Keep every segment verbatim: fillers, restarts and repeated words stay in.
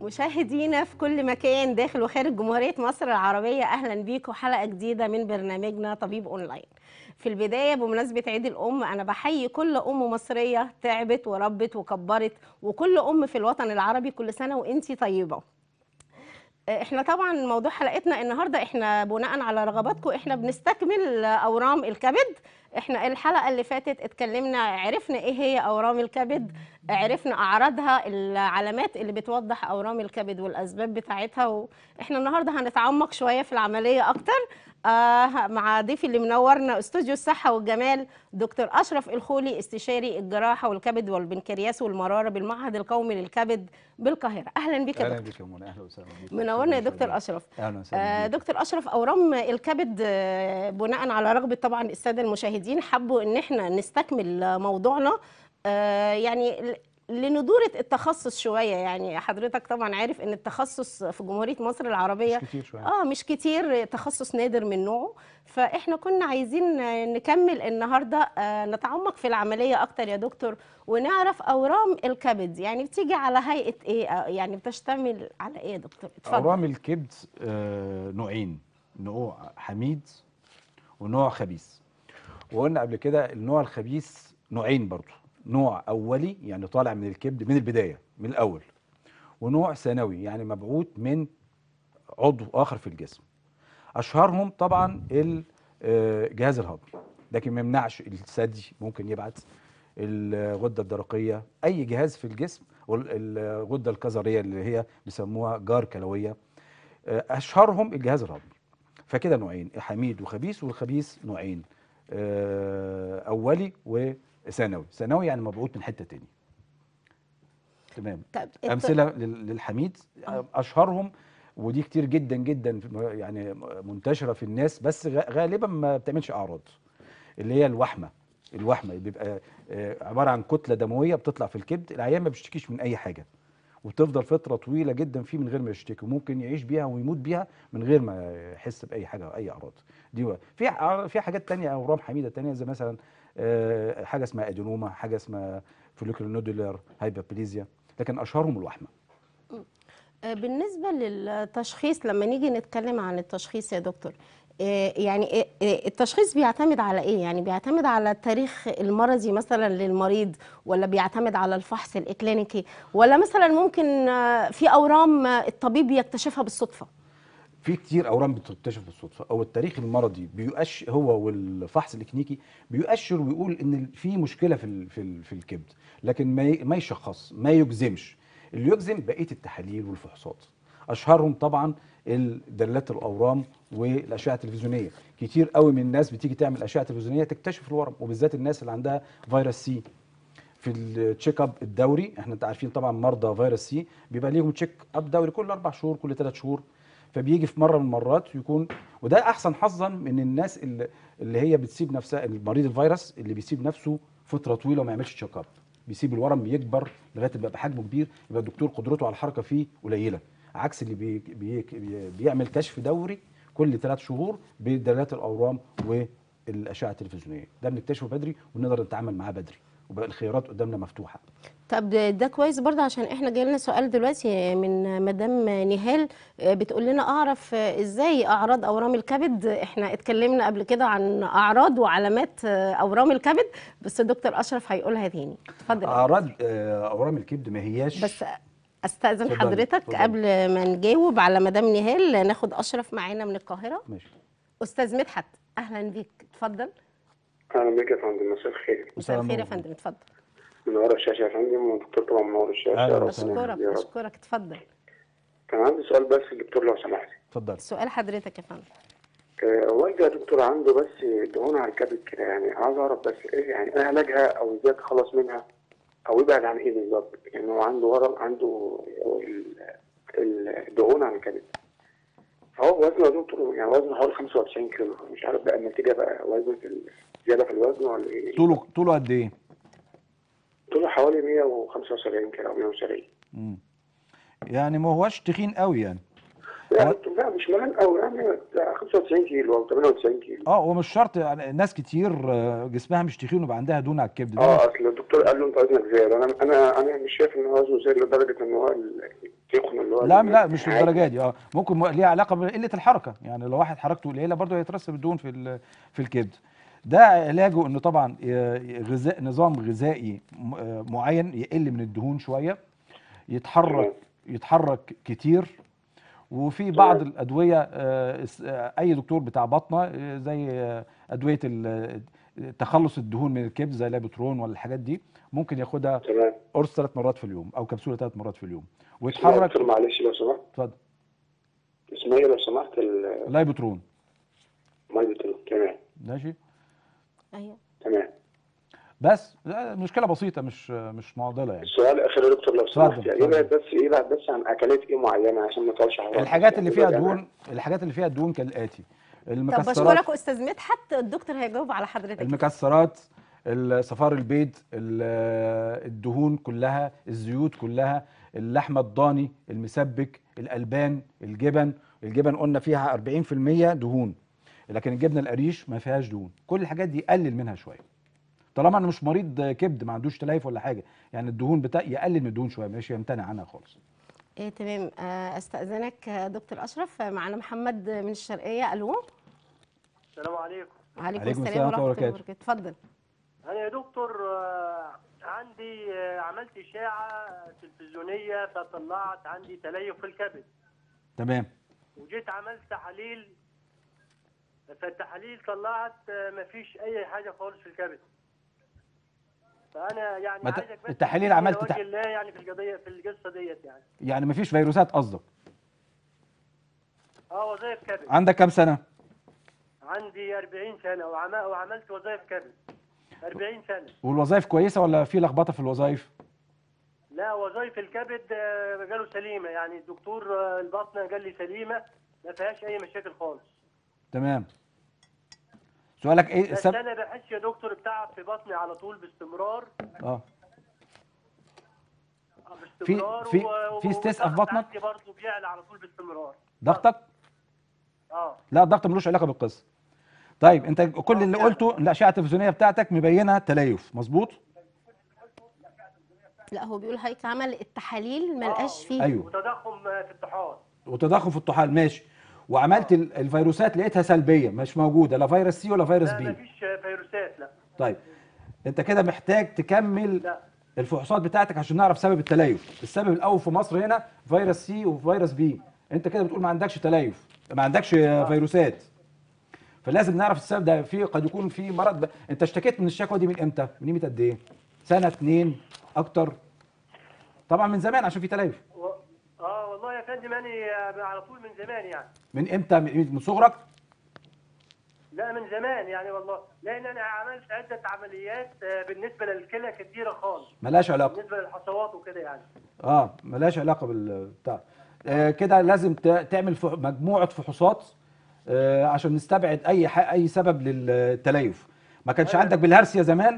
مشاهدينا في كل مكان داخل وخارج جمهورية مصر العربية، أهلا بيكم حلقة جديدة من برنامجنا طبيب أونلاين. في البداية بمناسبة عيد الأم أنا بحيي كل أم مصرية تعبت وربت وكبرت، وكل أم في الوطن العربي كل سنة وإنتي طيبة. احنا طبعا موضوع حلقتنا النهارده احنا بناء على رغباتكم احنا بنستكمل اورام الكبد. احنا الحلقه اللي فاتت اتكلمنا عرفنا ايه هي اورام الكبد، عرفنا اعراضها، العلامات اللي بتوضح اورام الكبد والاسباب بتاعتها، واحنا النهارده هنتعمق شويه في العمليه اكتر آه مع ضيفي اللي منورنا استوديو الصحه والجمال دكتور اشرف الخولي، استشاري الجراحه والكبد والبنكرياس والمراره بالمعهد القومي للكبد بالقاهره. اهلا بك يا اهلا دكتور. بك يا منى، اهلا وسهلا بك. منورنا يا دكتور اشرف. اهلا وسهلا آه بك. دكتور اشرف، اورام الكبد آه بناء على رغبه طبعا الساده المشاهدين حبوا ان احنا نستكمل موضوعنا آه يعني لندورة التخصص شوية. يعني حضرتك طبعا عارف ان التخصص في جمهورية مصر العربية مش كتير شويه. اه مش كتير، تخصص نادر من نوعه، فاحنا كنا عايزين نكمل النهاردة آه نتعمق في العملية اكتر يا دكتور، ونعرف اورام الكبد يعني بتيجي على هيئة ايه، يعني بتشتمل على ايه يا دكتور؟ اتفضل. اورام الكبد آه نوعين، نوع حميد ونوع خبيث. وقلنا قبل كده النوع الخبيث نوعين برضو، نوع اولي يعني طالع من الكبد من البدايه من الاول، ونوع ثانوي يعني مبعوث من عضو اخر في الجسم. اشهرهم طبعا الجهاز الهضمي، لكن ما يمنعش الثدي ممكن يبعت، الغده الدرقيه، اي جهاز في الجسم، والغده الكظريه اللي هي بيسموها جار كلويه. اشهرهم الجهاز الهضمي. فكده نوعين، حميد وخبيث، والخبيث نوعين، اولي وثانوي. ثانوي يعني مبعوث من حته تاني. تمام. امثله للحميد اشهرهم، ودي كتير جدا جدا يعني منتشره في الناس، بس غالبا ما بتعملش اعراض، اللي هي الوحمه. الوحمه بيبقى عباره عن كتله دمويه بتطلع في الكبد، العيان ما بيشتكيش من اي حاجه، وتفضل فتره طويله جدا فيه من غير ما يشتكي، وممكن يعيش بيها ويموت بيها من غير ما يحس باي حاجه او اي اعراض. دي في في حاجات تانية، اورام حميده تانية، زي مثلا حاجه اسمها ادينوما، حاجه اسمها فوليكولار نودولار هايبربليزيا، لكن اشهرهم الوحمه. بالنسبه للتشخيص، لما نيجي نتكلم عن التشخيص يا دكتور، يعني التشخيص بيعتمد على ايه؟ يعني بيعتمد على التاريخ المرضي مثلا للمريض، ولا بيعتمد على الفحص الاكلينيكي، ولا مثلا ممكن في اورام الطبيب يكتشفها بالصدفه؟ في كتير اورام بتكتشف بالصدفه، او التاريخ المرضي بيؤشر، هو والفحص الاكلينيكي بيؤشر ويقول ان في مشكله في في في الكبد، لكن ما ما يشخص، ما يجزمش. اللي يجزم بقيه التحاليل والفحوصات. اشهرهم طبعا دلالات الاورام والاشعه التلفزيونيه. كتير قوي من الناس بتيجي تعمل اشعه تلفزيونيه تكتشف الورم، وبالذات الناس اللي عندها فيروس سي. في التشيك اب الدوري، احنا انت عارفين طبعا مرضى فيروس سي بيبقى ليهم تشيك اب دوري كل اربع شهور كل ثلاث شهور، فبيجي في مره من المرات يكون، وده احسن حظا من الناس اللي, اللي هي بتسيب نفسها، المريض الفيروس اللي بيسيب نفسه فتره طويله وما يعملش تشيك اب، بيسيب الورم بيكبر لغايه ما يبقى بحجمه كبير، يبقى الدكتور قدرته على الحركه فيه قليله، عكس اللي بي بي بيعمل كشف دوري كل ثلاث شهور بدلالات الاورام والاشعه التلفزيونيه. ده بنكتشفه بدري ونقدر نتعامل معاه بدري، وبقى الخيارات قدامنا مفتوحه. طب ده كويس برضه، عشان احنا جاي لنا سؤال دلوقتي من مدام نهال بتقول لنا اعرف ازاي اعراض اورام الكبد. احنا اتكلمنا قبل كده عن اعراض وعلامات اورام الكبد، بس الدكتور اشرف هيقولها تاني. اتفضل. اعراض اورام الكبد ما هياش، بس استاذن فضلي. حضرتك فضلي. قبل ما نجاوب على مدام نهال ناخد اشرف معانا من القاهره. ماشي. استاذ مدحت اهلا بيك، اتفضل. اهلا بك يا فندم، مساء الخير. مساء الخير يا فندم، اتفضل. منور الشاشه يا فندم، والدكتور طبعا منور الشاشه. اشكرك اشكرك اتفضل. كان عندي سؤال بس الدكتور لو سمحت. اتفضل. سؤال حضرتك يا فندم. والدي يا دكتور عنده بس دهون على الكبد كده، يعني عايز اعرف بس ايه يعني ايه علاجها، او ازاي اتخلص منها، او يبعد عن ايه بالظبط؟ يعني هو عنده ورم، عنده الدهون على الكبد، فهو وزنه يا دكتور يعني وزنه حوالي خمسة وتسعين كيلو، مش عارف بقى النتيجه بقى وزن زياده في الوزن ولا ايه؟ طوله طوله قد ايه؟ طوله حوالي مية وخمسة وسبعين كيلو او مية وسبعين. امم يعني ما هوش تخين قوي يعني. لا هو... لا مش مهم قوي، يعني خمسة وتسعين كيلو او ثمانية وتسعين كيلو. اه ومش شرط يعني، ناس كتير جسمها مش تخين ويبقى عندها دهون على الكبد. اه اصل الدكتور الدكتور قال له انت وزنك زاد. انا انا انا مش شايف ان هو وزنه زاد لدرجه ان هو التخن اللي هو لا لا مش عادي. للدرجه دي. اه ممكن م- ليها علاقه بقله الحركه، يعني لو واحد حركته قليله برضه هيترسب الدهون في ال- في الكبد. ده علاجه انه طبعا ي- غذاء نظام غذائي م- آه معين يقل من الدهون شويه، يتحرك يتحرك كتير. وفي بعض تمام. الادويه آه، اس- آه، اي دكتور بتاع باطنه آه، زي آه، ادويه ال- تخلص الدهون من الكبد زي لابوترون ولا الحاجات دي، ممكن ياخدها تمام. قرص ثلاث مرات في اليوم او كبسوله ثلاث مرات في اليوم اسمها يا ويتحرك. دكتور معلش لو سمحت، اتفضل. اسمها ايه لو سمحت؟ ال- لايبوترون. مايبوترون. تمام. ماشي. ايوه. تمام. بس لا، مشكله بسيطه، مش مش معضله يعني. السؤال الاخير يا دكتور لو اتفضل، سمحت، يعني اتفضل. ابعد بس ايه بعد بس عن اكلات ايه معينه عشان ما نطولش على بعض. الحاجات اللي يعني فيها ابعد عنها. دهون الحاجات اللي فيها دهون كالاتي: طب المكسرات بشكرك استاذ مدحت، الدكتور هيجاوب على حضرتك. المكسرات صفار البيض، ال- الدهون كلها، الزيوت كلها، اللحمه الضاني المسبك، الالبان، الجبن. الجبن قلنا فيها أربعين في المية دهون، لكن الجبنه القريش ما فيهاش دهون. كل الحاجات دي قلل منها شويه، طالما انا مش مريض كبد ما عندوش تليف ولا حاجه. يعني الدهون بتاع يقلل من الدهون شويه، مش يمتنع عنها خالص. إيه تمام. آه، استاذنك آه، دكتور اشرف، آه، معانا محمد من الشرقيه. الو. السلام عليكم. وعليكم عليكم السلام السلام ورحمه ورحمة الله الله وبركاته. اتفضل. أنا يا دكتور آه، عندي آه، عملت إشاعة تلفزيونية فطلعت عندي تليف في الكبد، تمام. وجيت عملت تحاليل فالتحاليل طلعت آه، مفيش أي حاجة خالص في الكبد. فأنا يعني ما ت- عايزك بس التحاليل تفيدني عملت لوجه تح- الله يعني في القضية في القصة ديت يعني. يعني مفيش فيروسات قصدك؟ اه وظائف كبد. عندك كام سنه؟ عندي أربعين سنة وعم- وعملت وظائف كبد أربعين سنة. والوظائف كويسه ولا في لخبطه في الوظائف؟ لا وظائف الكبد آه، قالوا سليمة، يعني الدكتور آه، الباطنة قال لي سليمة ما فيهاش أي مشاكل خالص. تمام. سؤالك ايه بس السبب؟ أنا بحس يا دكتور بتعب في بطني على طول باستمرار اه باستمرار في- و- في و- استسقاء في والضغط بطنك؟ عندي برضه بيعلى على طول باستمرار. ضغطك؟ اه لا، الضغط ملوش علاقه بالقصه. طيب انت كل آه، اللي فعلا. قلته الاشعه التلفزيونيه بتاعتك مبينه تليف، مظبوط؟ لا هو بيقول حضرتك عمل التحاليل ما لقاش فيه. ايوه. وتضخم آه، في الطحال. وتضخم في الطحال، ماشي. وعملت ال- الفيروسات لقيتها سلبيه، مش موجوده، لا فيروس سي ولا فيروس لا بي. مفيش آه، فيروسات لا. طيب انت كده محتاج تكمل لا الفحوصات بتاعتك عشان نعرف سبب التليف. السبب الاول في مصر هنا فيروس سي وفيروس بي، انت كده بتقول ما عندكش تليف، ما عندكش فيروسات. فلازم نعرف السبب ده. في قد يكون في مرض ب... انت اشتكيت من الشكوى دي من امتى؟ من قيمه قد ايه؟ سنه، اتنين، اكتر؟ طبعا من زمان عشان في تليف. و... اه والله يا فندم انا آه، على طول من زمان يعني. من امتى؟ من من صغرك؟ لا من زمان يعني والله، لان انا عملت عده عمليات آه، بالنسبه للكلى كتيره خالص، ملهاش علاقه. بالنسبه للحصوات وكده يعني. اه ملهاش علاقه بالبتاع. آه كده لازم ت- تعمل فح- مجموعه فحوصات آه عشان نستبعد اي ح... اي سبب للتليف. ما كانش أيوة. عندك بالهرسيا زمان؟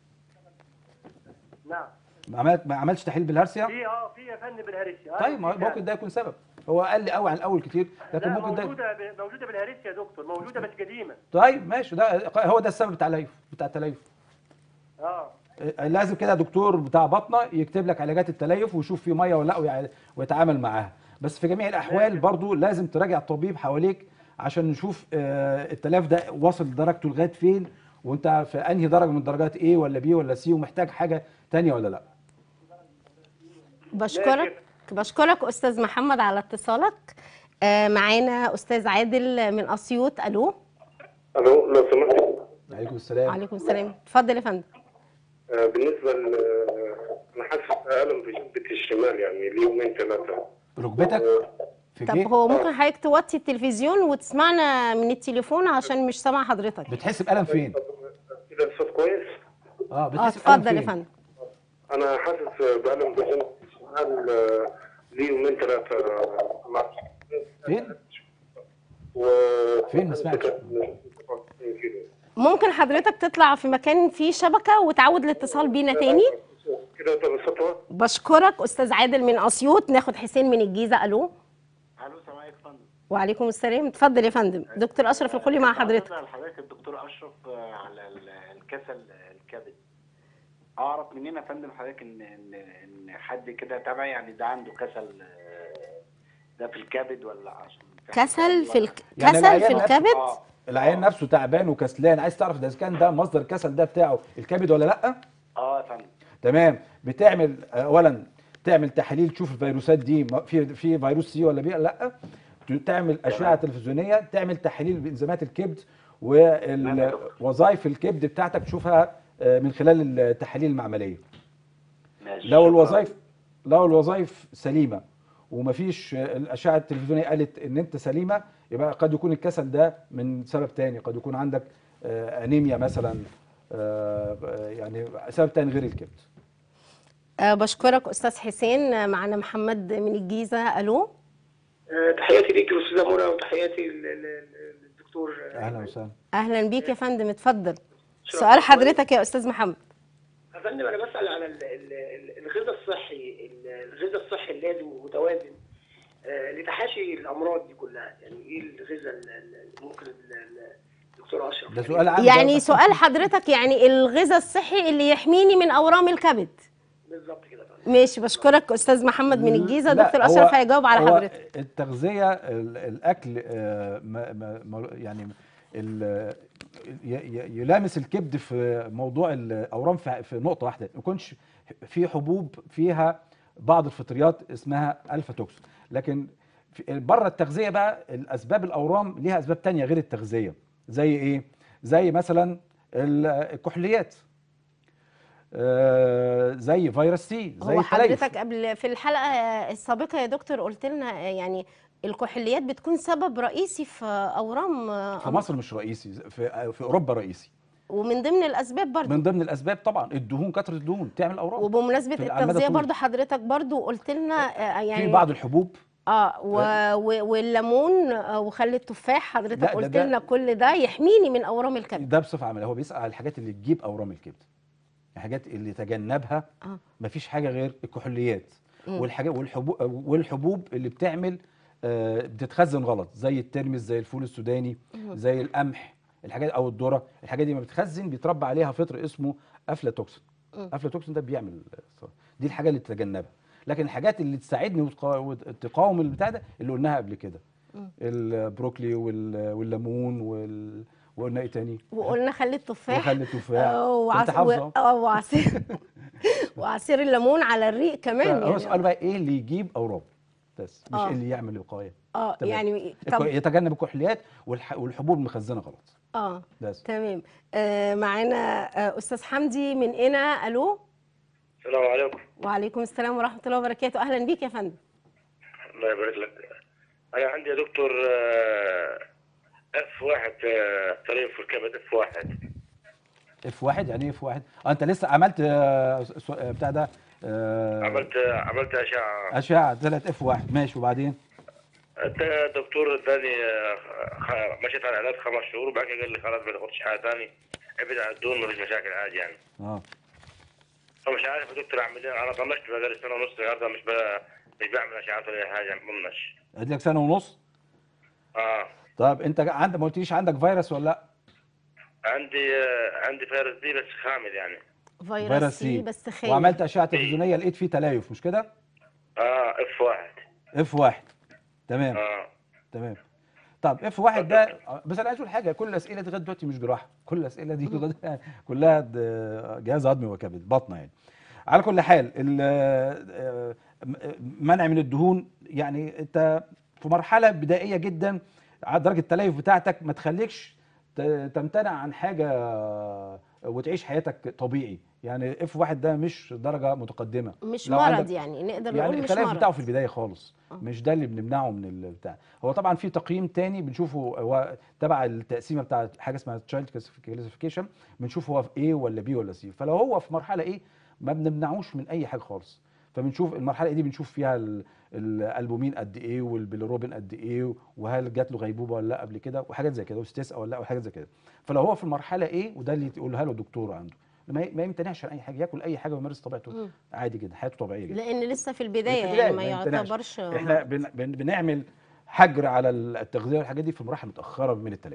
نعم. ما عملت ما عملتش تحليل بالهرسيا؟ في اه في يا فندم بالهرسيا. طيب ما ممكن ده يكون سبب. هو اقل قوي عن الاول كتير، لكن لا ممكن ده. موجوده ب... موجوده بالهرسيا يا دكتور، موجوده بس قديمه. طيب ماشي، ده هو ده السبب بتاع التليف بتاع التليف. اه آه، لازم كده دكتور بتاع بطنه يكتب لك علاجات التليف ويشوف فيه ميه ولا لا ويع- ويتعامل معاها. بس في جميع الاحوال ماشي. برضو لازم تراجع الطبيب حواليك عشان نشوف آه، التليف ده وصل درجته لغايه فين، وانت في انهي درجه من درجات ايه ولا بي ولا سي، ومحتاج حاجه تانية ولا لا. بشكرك بشكرك استاذ محمد على اتصالك. آه، معانا استاذ عادل من اسيوط. الو. الو لو سمحت. عليكم السلام. وعليكم السلام. اتفضل يا فندم. آه، بالنسبه ل انا حاسس بالم في جنبتي الشمال يعني ليومين ثلاثه. ركبتك في طب جيب؟ هو ممكن حضرتك توطي التلفزيون وتسمعنا من التليفون عشان مش سامع حضرتك. بتحس بألم فين؟ كده الصوت كويس؟ اه اه بتحس بألم اتفضل يا فين؟ فندم. انا حاسس بالم في جنبتي الشمال آه، ليومين ثلاثه. فين؟ و فين؟ ما سمعتش. ممكن حضرتك تطلع في مكان فيه شبكة وتعود الاتصال بينا تاني. كده طب الصوت. بشكرك استاذ عادل من اسيوط. ناخد حسين من الجيزة. الو. الو السلام عليكم يا فندم. وعليكم السلام. اتفضل يا فندم. دكتور اشرف الخولي مع حضرتك. حضرتك الدكتور اشرف آه، على ال- الكسل الكبد. اعرف منين يا فندم حضرتك ان ان ان حد كده تبعي يعني ده عنده كسل، آه، ده في الكبد ولا عشان كسل في الك... يعني كسل في العيان نفسه- الكبد. اه العيان نفسه تعبان وكسلان، عايز تعرف اذا كان ده مصدر الكسل ده بتاعه الكبد ولا لا؟ اه يا فندم. تمام. بتعمل اولا تعمل تحاليل تشوف الفيروسات دي م- في في فيروس سي ولا بي ولا لا. تعمل اشعه تلفزيونيه، تعمل تحاليل بانزيمات الكبد ووظائف الكبد بتاعتك تشوفها آه، من خلال التحاليل المعمليه. ماشي. لو شكراً. الوظائف لو الوظائف سليمه ومفيش آه، الاشعه التلفزيونيه قالت ان انت سليمه، يبقى قد يكون الكسل ده من سبب تاني، قد يكون عندك آه، انيميا مثلا، آه، آه، يعني سبب تاني غير الكبد. أه بشكرك استاذ حسين. آه، معنا محمد من الجيزه. الو. آه، تحياتي ليك يا استاذه منى، وتحياتي لل- لل- للدكتور. آه، اهلا وسهلا. اهلا بيك يا فندم، اتفضل. شرف سؤال لي. حضرتك يا استاذ محمد. يا فندم انا بسال على ال- ال- ال- الغذاء الصحي، ال- الغذاء الصحي اللازم والمتوازن آه، لتحاشي الامراض دي كلها. يعني ايه الغذاء ال- ال- ممكن ال- ال- الدكتور اشرف ده يعني سؤال عام. يعني ده- سؤال حضرتك يعني الغذاء الصحي اللي يحميني من اورام الكبد. بالظبط كده يا فندم. ماشي، بشكرك استاذ محمد من الجيزه. لا، دكتور هو- اشرف هيجاوب على هو حضرتك. التغذيه ال- الاكل آه، ما- ما- ما- يعني ال- ي- ي- يلامس الكبد في موضوع الاورام في في نقطه واحده، ما يكونش في حبوب فيها بعض الفطريات اسمها الفا توكسين. لكن في- بره التغذيه بقى الاسباب الاورام ليها اسباب تانية غير التغذيه. زي ايه؟ زي مثلا ال- الكحوليات، آه، زي فيروس سي، زي هو التليف. حضرتك قبل في الحلقه السابقه يا دكتور قلت لنا يعني الكحوليات بتكون سبب رئيسي في اورام في مصر مش رئيسي، في في اوروبا رئيسي. ومن ضمن الاسباب برضو. من ضمن الاسباب طبعا الدهون، كثره الدهون تعمل اورام. وبمناسبه في الأعمدة التغذيه الطويلة. برضو حضرتك برضو قلت لنا آه، يعني في بعض الحبوب. اه و... و... والليمون آه، وخل التفاح حضرتك لا، ده- قلت ده- لنا كل ده يحميني من اورام الكبد. ده بصفه عامه هو بيسال على الحاجات اللي تجيب اورام الكبد، الحاجات اللي تجنبها اه مفيش حاجه غير الكحوليات مم. والحاجات والحبوب والحبوب اللي بتعمل آه، بتتخزن غلط، زي الترمس، زي الفول السوداني، زي القمح، الحاجات او الذره. الحاجات دي ما بتخزن بيتربى عليها فطر اسمه افلاتوكسين. مم. افلاتوكسين ده بيعمل آه، دي الحاجه اللي تتجنبها. لكن الحاجات اللي تساعدني وتقا- وتقاوم البتاع ده اللي قلناها قبل كده، مم. البروكلي وال- والليمون وال... وقلنا ايه تاني؟ وقلنا خل التفاح وخل التفاح. آه، انت وعص... حافظه. و... آه، وعصير وعصير الليمون على الريق كمان هو يعني. السؤال بقى ايه اللي يجيب اورام بس، مش آه. ايه اللي يعمل وقايه. اه تمام. يعني الك- طب يتجنب الكحوليات والح... والحبوب المخزنه غلط اه بس. تمام. آه معانا آه استاذ حمدي من هنا. الو. السلام عليكم. وعليكم السلام ورحمه الله وبركاته. اهلا بيك يا فندم. الله يبارك لك. انا عندي يا دكتور اف واحد تليف في الكبد. اف واحد اف واحد يعني ايه اف واحد؟ اه انت لسه عملت آه، سو- آه، بتاع ده آه، عملت عملت اشعه. اشعه طلعت اف واحد، ماشي، وبعدين؟ الدكتور اداني مشيت على علاج خمس شهور، وبعد كده قال لي خلاص ما تاخدش حاجه ثاني، ابعد عن الدهون مفيش مشاكل عادي يعني. اه فمش عارف يا دكتور اعمل ايه. انا طنشت بقالي سنه ونص النهارده، مش ب- مش بعمل اشعات ولا اي حاجه، مطنش. ادي لك سنه ونص. اه طب انت عندك، ما قلتليش عندك فيروس ولا لا؟ عندي آه، عندي فيروس دي بس خامل يعني. فيروس سي بس خايف. وعملت اشعه تلفزيونيه لقيت فيه تليف، مش كده؟ اه اف واحد. اف واحد، تمام. اه تمام. طب اف واحد ده، بس انا عايز اقول حاجه، كل الاسئله دي لغايه دلوقتي مش جراحه، كل الاسئله دي لغاية- كلها د- جهاز هضمي وكبد، بطنه يعني. على كل حال ال- آه، منع من الدهون، يعني انت في مرحله بدائيه جدا، على درجه التليف بتاعتك ما تخليكش ت- تمتنع عن حاجه وتعيش حياتك طبيعي. يعني اف واحد ده مش درجه متقدمه، مش لو مرض عندك- يعني نقدر يعني نقول مش التليف بتاعه مرض. في البدايه خالص، آه. مش ده اللي بنمنعه من البتاع. هو طبعا في تقييم تاني بنشوفه، هو تبع التقسيمه بتاع حاجه اسمها تشايلد كلاسيفيكيشن، بنشوف هو في ايه ولا بي ولا سي. فلو هو في مرحله ايه ما بنمنعوش من اي حاجه خالص. فبنشوف المرحله دي بنشوف فيها ال- الالبومين قد ايه والبيليروبين قد ايه، وهل جات له غيبوبه ولا لا قبل كده، وحاجات زي كده، واستسقى ولا لا، وحاجات زي كده. فلو هو في المرحله ايه، وده اللي تقولها له الدكتور عنده، ما ما يمتنعش عن اي حاجه، ياكل اي حاجه ويمارس طبيعته مم. عادي جدا، حياته طبيعيه جدا. لان لسه في البدايه في يعني البداية ما ما يمتنعش. يعتبرش احنا بن بن بنعمل حجر على التغذيه والحاجات دي في مراحل متاخره من التليف.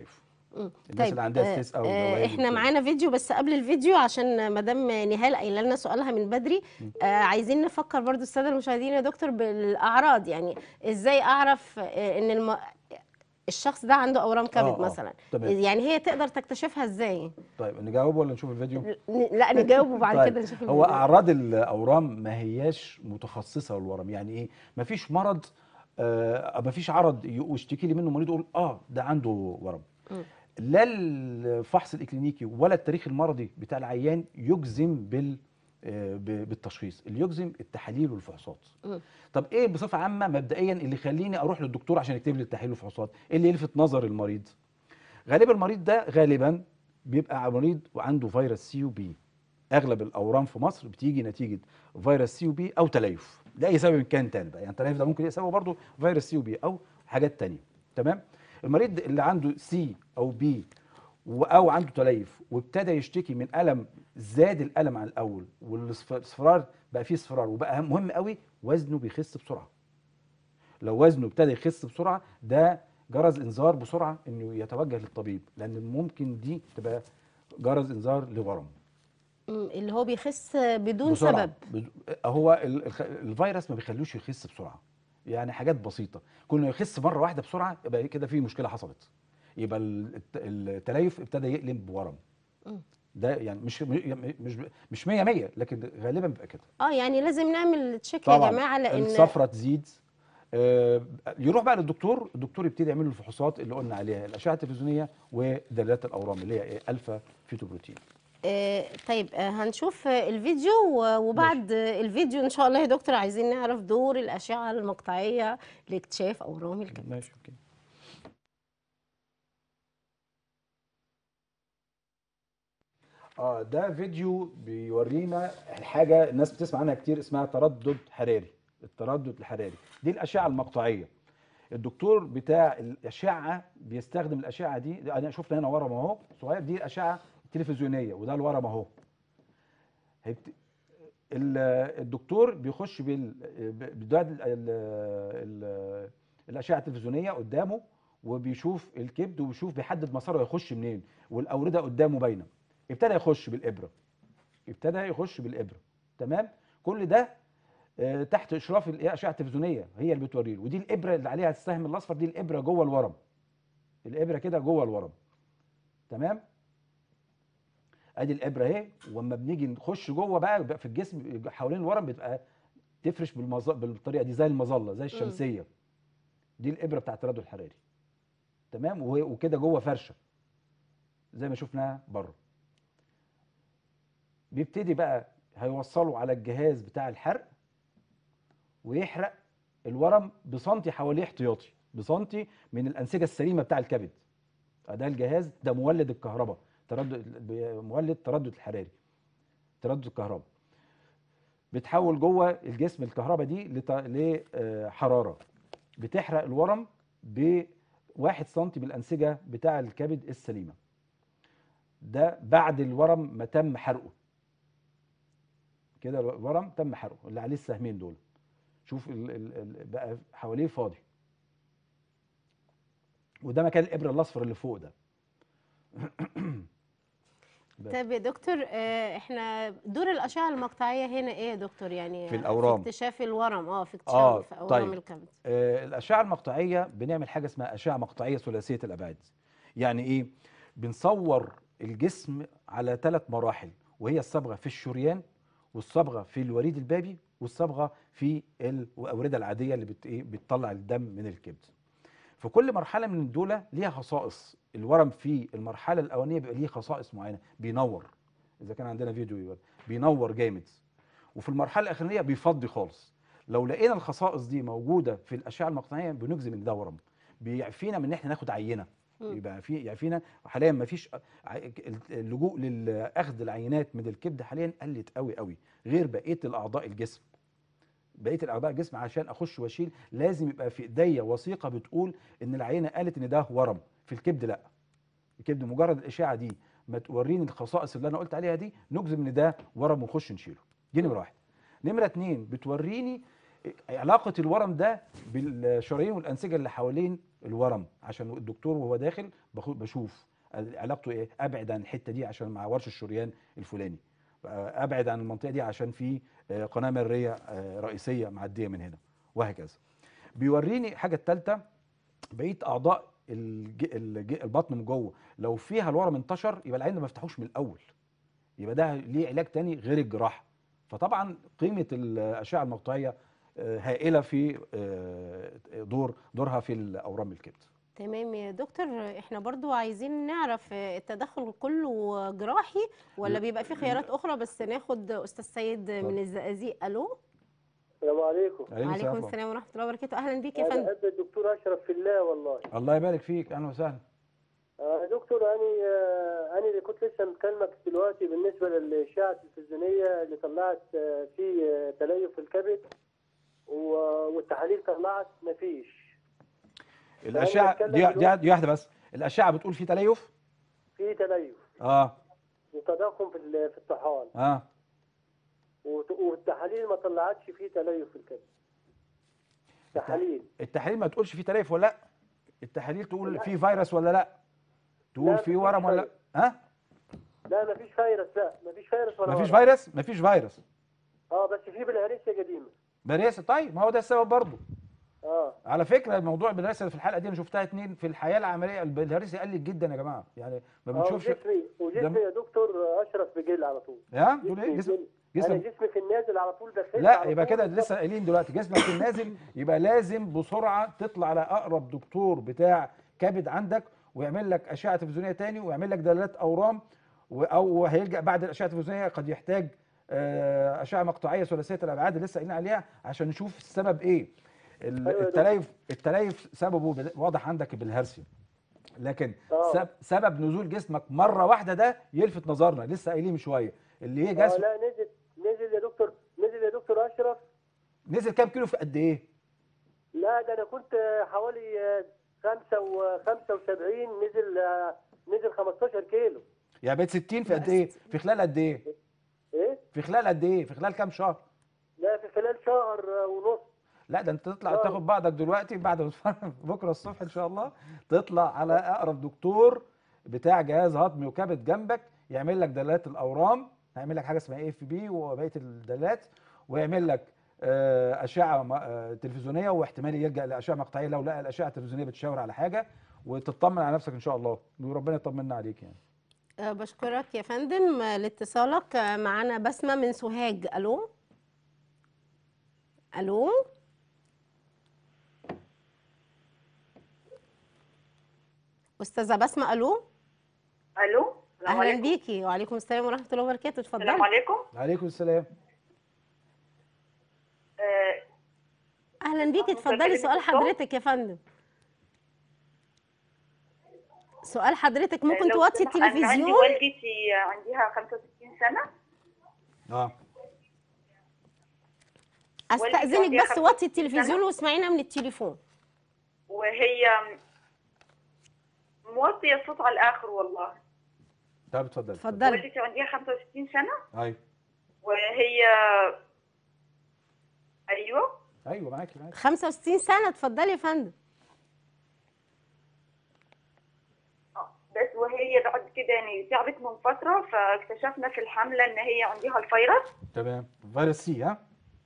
مم. الناس طيب اللي عندها آه، ستريس او آه، دوالي احنا وكده. معانا فيديو، بس قبل الفيديو عشان مدام نهال قايله لنا سؤالها من بدري، آه، عايزين نفكر برضو الساده المشاهدين يا دكتور بالاعراض. يعني ازاي اعرف آه، ان الم... الشخص ده عنده اورام كبد اه اه مثلا؟ تمام. يعني هي تقدر تكتشفها ازاي؟ طيب نجاوب ولا نشوف الفيديو؟ ن- لا نجاوب وبعد طيب كده نشوف هو الفيديو. اعراض الاورام ما هياش متخصصه للورم. يعني ايه؟ ما فيش مرض آه ما فيش عرض يشتكي لي منه مريض يقول اه ده عنده ورم. مم. لا الفحص الاكلينيكي ولا التاريخ المرضي بتاع العيان يجزم بال آه، ب- بالتشخيص. اللي يجزم التحاليل والفحوصات. مم. طب ايه بصفه عامه مبدئيا اللي يخليني اروح للدكتور عشان يكتب لي التحاليل والفحوصات؟ ايه اللي يلفت نظر المريض؟ غالبا المريض ده غالبا بيبقى مريض وعنده فيروس سي وبي. اغلب الاورام في مصر بتيجي نتيجه فيروس سي وبي او تليف لاي سبب كان تاني بقى. يعني التليف ده ممكن يسببه برضه فيروس سي وبي او حاجات تانية. تمام. المريض اللي عنده سي او بي او عنده تليف وابتدى يشتكي من الم، زاد الالم عن الاول والاصفرار بقى فيه اصفرار، وبقى مهم قوي وزنه بيخس بسرعه. لو وزنه ابتدى يخس بسرعه ده جرس انذار بسرعه انه يتوجه للطبيب، لان ممكن دي تبقى جرس انذار لورم. مم. اللي هو بيخس بدون بسرعه. سبب. بد- هو ال- الخ- الفيروس ما بيخلوش يخس بسرعه. يعني حاجات بسيطه، كل ما يخس مره واحده بسرعه يبقى كده في مشكله حصلت، يبقى ال- الت- التليف ابتدى يقلب بورم. مم. ده يعني مش مش مش مية مية، لكن غالبا بيبقى كده. اه يعني لازم نعمل تشيك يا طبعا جماعه، لان الصفرة تزيد. آه، يروح بقى للدكتور، الدكتور يبتدي يعمل له الفحوصات اللي قلنا عليها، الاشعه التلفزيونيه ودلالات الاورام اللي هي إيه؟ الفا فيتوبروتين. آه، طيب آه، هنشوف آه، الفيديو و- وبعد آه، الفيديو ان شاء الله يا دكتور عايزين نعرف دور الاشعه المقطعيه لاكتشاف اورام الكبد. ماشي اوكي. اه ده فيديو بيورينا حاجه الناس بتسمع عنها كتير اسمها تردد حراري. التردد الحراري دي الاشعه المقطعيه. الدكتور بتاع الاشعه بيستخدم الاشعه دي. انا شفت هنا ورم اهو صغير، دي الاشعه التلفزيونيه وده الورم اهو. هيبت... ال- الدكتور بيخش بال بيدعي ال... ال... ال... الاشعه التلفزيونيه قدامه وبيشوف الكبد وبيشوف بيحدد مساره يخش منين، والاورده قدامه باينه. ابتدى يخش بالابره. ابتدى يخش بالابره. تمام. كل ده آه، تحت اشراف الاشعه التلفزيونيه هي اللي بتوريه له. ودي الابره اللي عليها السهم الاصفر، دي الابره جوه الورم. الابره كده جوه الورم. تمام. ادي الابره اهي. واما بنيجي نخش جوه بقى, بقى في الجسم حوالين الورم بتبقى تفرش بالمظ... بالطريقه دي زي المظله زي الشمسيه. دي الابره بتاعه التردد الحراري. تمام. وهي- وكده جوه فرشه زي ما شفناها بره. بيبتدي بقى هيوصله على الجهاز بتاع الحرق ويحرق الورم بسنتي حواليه احتياطي، بسنتي من الانسجه السليمه بتاع الكبد. ده الجهاز ده مولد الكهرباء، تردد مولد تردد الحراري، تردد الكهرباء. بتحول جوه الجسم الكهرباء دي لت- لحراره بتحرق الورم بواحد سنتي من الانسجه بتاع الكبد السليمه. ده بعد الورم ما تم حرقه. كده الورم تم حرقه اللي عليه السهمين دول. شوف ال ال ال بقى حواليه فاضي. وده مكان الابره الاصفر اللي فوق ده. بس. طيب يا دكتور آه، احنا دور الاشعه المقطعيه هنا ايه يا دكتور؟ يعني في الأورام. في اكتشاف الورم، اه في اكتشاف اه في اورام طيب. الكبد. آه الاشعه المقطعيه بنعمل حاجه اسمها اشعه مقطعيه ثلاثيه الابعاد. يعني ايه؟ بنصور الجسم على ثلاث مراحل، وهي الصبغه في الشريان والصبغه في الوريد البابي والصبغه في الاورده العاديه اللي بت ايه بتطلع الدم من الكبد. في كل مرحله من دول ليها خصائص. الورم في المرحله الاولانيه بيبقى ليه خصائص معينه، بينور. اذا كان عندنا فيديو يبقى بينور جامد. وفي المرحله الاخرانيه بيفضي خالص. لو لقينا الخصائص دي موجوده في الاشعه المقطعيه بنجزم ان ده ورم. بيعفينا من ان احنا ناخد عينه. مم. يبقى في يعفينا. حاليا ما فيش اللجوء لاخذ العينات من الكبد حاليا قلت قوي قوي غير بقيه الاعضاء الجسم. بقيه الاعضاء الجسم عشان اخش واشيل لازم يبقى في ايديا وثيقه بتقول ان العينه قالت ان ده ورم. في الكبد لا. الكبد مجرد الاشعه دي ما توريني الخصائص اللي انا قلت عليها دي نجزم ان ده ورم ونخش نشيله. دي نمره واحد. نمره اتنين بتوريني علاقه الورم ده بالشرايين والانسجه اللي حوالين الورم، عشان الدكتور وهو داخل بشوف علاقته ايه؟ ابعد عن الحته دي عشان ما اعورش الشريان الفلاني، ابعد عن المنطقه دي عشان في قناه مريه رئيسيه معديه من هنا، وهكذا. بيوريني حاجه الثالثه، بقيه اعضاء الج... الج... البطن من جوه لو فيها الورم انتشر يبقى العين ما يفتحوش من الاول، يبقى ده ليه علاج تاني غير الجراحه. فطبعا قيمه الاشعه المقطعيه هائله في دور دورها في الاورام الكبد. تمام يا دكتور، احنا برضو عايزين نعرف التدخل كله جراحي ولا بيبقى فيه خيارات اخرى؟ بس ناخد استاذ سيد من الزقازيق. الو، السلام عليكم. وعليكم السلام ورحمه الله وبركاته. اهلا بيك يا فندم. انا بحب الدكتور اشرف في الله والله. الله يبارك فيك، اهلا وسهلا. آه دكتور، انا آه انا اللي كنت لسه مكلمك دلوقتي بالنسبه للاشعه التلفزيونيه اللي طلعت آه في آه تليف في الكبد، والتحاليل طلعت مفيش. الاشعه دي دي, دي واحده بس، الاشعه بتقول في تليف؟ في تليف اه وتضخم في في الطحال اه والتحاليل ما طلعتش فيه تليف في الكبد. تحاليل التحاليل ما تقولش في تليف ولا لا، التحاليل تقول في فيروس ولا لا، تقول في ورم ولا ها؟ أه؟ لا مفيش فيروس، لا مفيش فيروس ولا مفيش فيروس، مفيش فيروس. اه بس في بالهرسه قديمه. بالهرسه، طيب ما هو ده السبب برضه. اه على فكره موضوع البلهارسيا في الحلقه دي انا شفتها اتنين في الحياه العمليه، البلهارسيا قلت جدا يا جماعه، يعني ما بنشوفش. اه جسمي وجسمي يا دكتور اشرف بجل على طول. ها تقول ايه؟ جسم جسم انا جسمي في النازل على طول بخس. لا يبقى كده لسه قايلين دلوقتي جسمك في النازل، يبقى لازم بسرعه تطلع على اقرب دكتور بتاع كبد عندك ويعمل لك اشعه تلفزيونيه تاني ويعمل لك دلالات اورام، او هيلجا بعد الاشعه التلفزيونيه قد يحتاج اشعه مقطعيه ثلاثيه الابعاد اللي لسه قايلين عليها عشان نشوف السبب ايه. التليف التليف سببه واضح عندك بالهرسيا، لكن سب سبب نزول جسمك مره واحده ده يلفت نظرنا، لسه قايلين من شويه اللي هي جسم. لا نزل نزل يا دكتور، نزل يا دكتور اشرف. نزل كام كيلو في قد ايه؟ لا ده انا كنت حوالي خمسة وخمسة وسبعين، نزل نزل خمستاشر كيلو. يعني بقيت ستين في قد ايه؟ في خلال قد ايه؟ ايه؟ في خلال قد ايه؟ في خلال كام شهر؟ لا في خلال شهر ونص. لا ده انت تطلع أوه. تاخد بعضك دلوقتي بعد بكره الصبح ان شاء الله تطلع على اقرب دكتور بتاع جهاز هضمي وكبد جنبك يعمل لك دلالات الاورام، هيعمل لك حاجه اسمها اي اف بي وبقيه الدلالات، ويعمل لك اشعه تلفزيونيه واحتمال يلجا لاشعه مقطعيه لو لقى الاشعه التلفزيونيه بتشاور على حاجه، وتطمن على نفسك ان شاء الله وربنا يطمنا عليك يعني. أه بشكرك يا فندم لاتصالك. معانا بسمه من سوهاج. الو الو استاذه بسمه. الو الو اهلا بيكي. وعليكم السلام ورحمه الله وبركاته. اتفضلي. السلام عليكم. وعليكم السلام. أه اهلا بيكي، اتفضلي. سؤال حضرتك يا فندم. سؤال حضرتك ممكن توطي التلفزيون؟ أنا عندي والدتي عندها خمسة وستين سنه. اه استاذنك بس وطي التلفزيون واسمعينا من التليفون. وهي موطيه الصوت على الاخر والله. طب اتفضلي. اتفضلي. والدتي عندها خمسة وستين سنه. ايوه. وهي ايوه ايوه معاكي معاكي. خمسة وستين سنه. اتفضلي يا فندم. بس وهي بعد كده يعني تعبت من فتره، فاكتشفنا في الحمله ان هي عندها الفيروس. تمام، فيروس سي. ها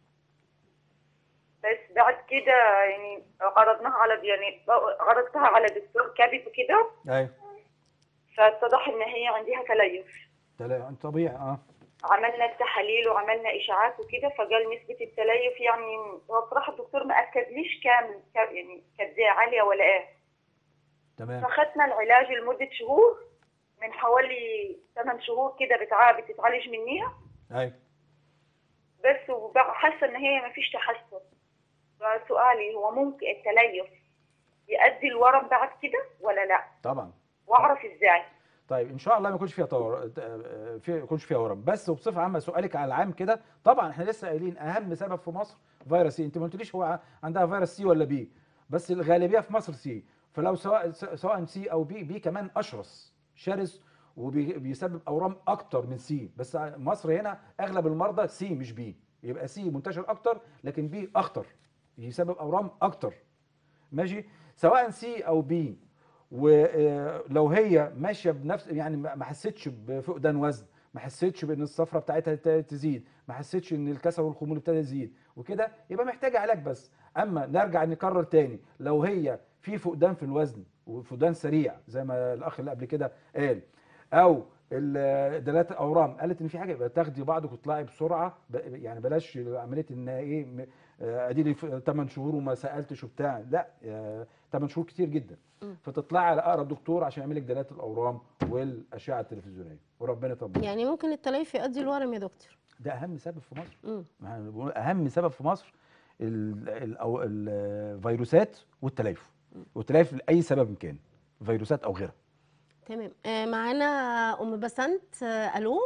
بس بعد كده يعني عرضناها على يعني عرضتها على دكتور كبد وكده. ايوه. فاتضح ان هي عندها تليف. تليف طبيعي. اه عملنا التحاليل وعملنا اشاعات وكده، فقال نسبه التليف يعني هو بصراحه الدكتور ما اكدليش كامل يعني كانت زي عاليه ولا ايه. تمام. فاخدنا العلاج لمده شهور، من حوالي ثمان شهور كده بتعالج بتتعالج منيها. ايوه. بس وبقى حاسه ان هي ما فيش تحسن. فسؤالي هو ممكن التليف يؤدي الورم بعد كده ولا لا؟ طبعا. واعرف ازاي؟ طيب ان شاء الله ما يكونش فيها طور في يكونش فيها ورم، بس وبصفه عامه سؤالك على العام كده، طبعا احنا لسه قايلين اهم سبب في مصر فيروس سي. انت ما قلتليش هو عندها فيروس سي ولا بي، بس الغالبيه في مصر سي، فلو سواء سواء سي او بي، بي كمان اشرس شرس وبيسبب اورام اكتر من سي، بس مصر هنا اغلب المرضى سي مش بي، يبقى سي منتشر اكتر لكن بي اخطر يسبب اورام اكتر. ماشي، سواء سي او بي ولو هي ماشيه بنفس يعني ما حسيتش بفقدان وزن، ما حسيتش بان الصفرة بتاعتها ابتدت تزيد، ما حسيتش ان الكسل والخمول ابتدى يزيد وكده، يبقى محتاجه علاج بس. اما نرجع نكرر تاني، لو هي في فقدان في الوزن وفقدان سريع زي ما الاخ اللي قبل كده قال، او دلالات الاورام قالت ان في حاجه، يبقى تاخدي بعضك وتطلعي بسرعه، يعني بلاش عمليه ان ايه ادي لي ثمانية شهور وما سالتش وبتاع، لا ثمانية شهور كتير جدا، فتطلعي على اقرب دكتور عشان يعمل لك دلالات الاورام والاشعه التلفزيونيه وربنا يطمنك. يعني ممكن التليف يؤدي الورم يا دكتور؟ ده اهم سبب في مصر. امم اهم سبب في مصر الفيروسات والتليف، والتليف لاي سبب كان، فيروسات او غيرها. تمام. آه معانا ام بسنت. آه الو.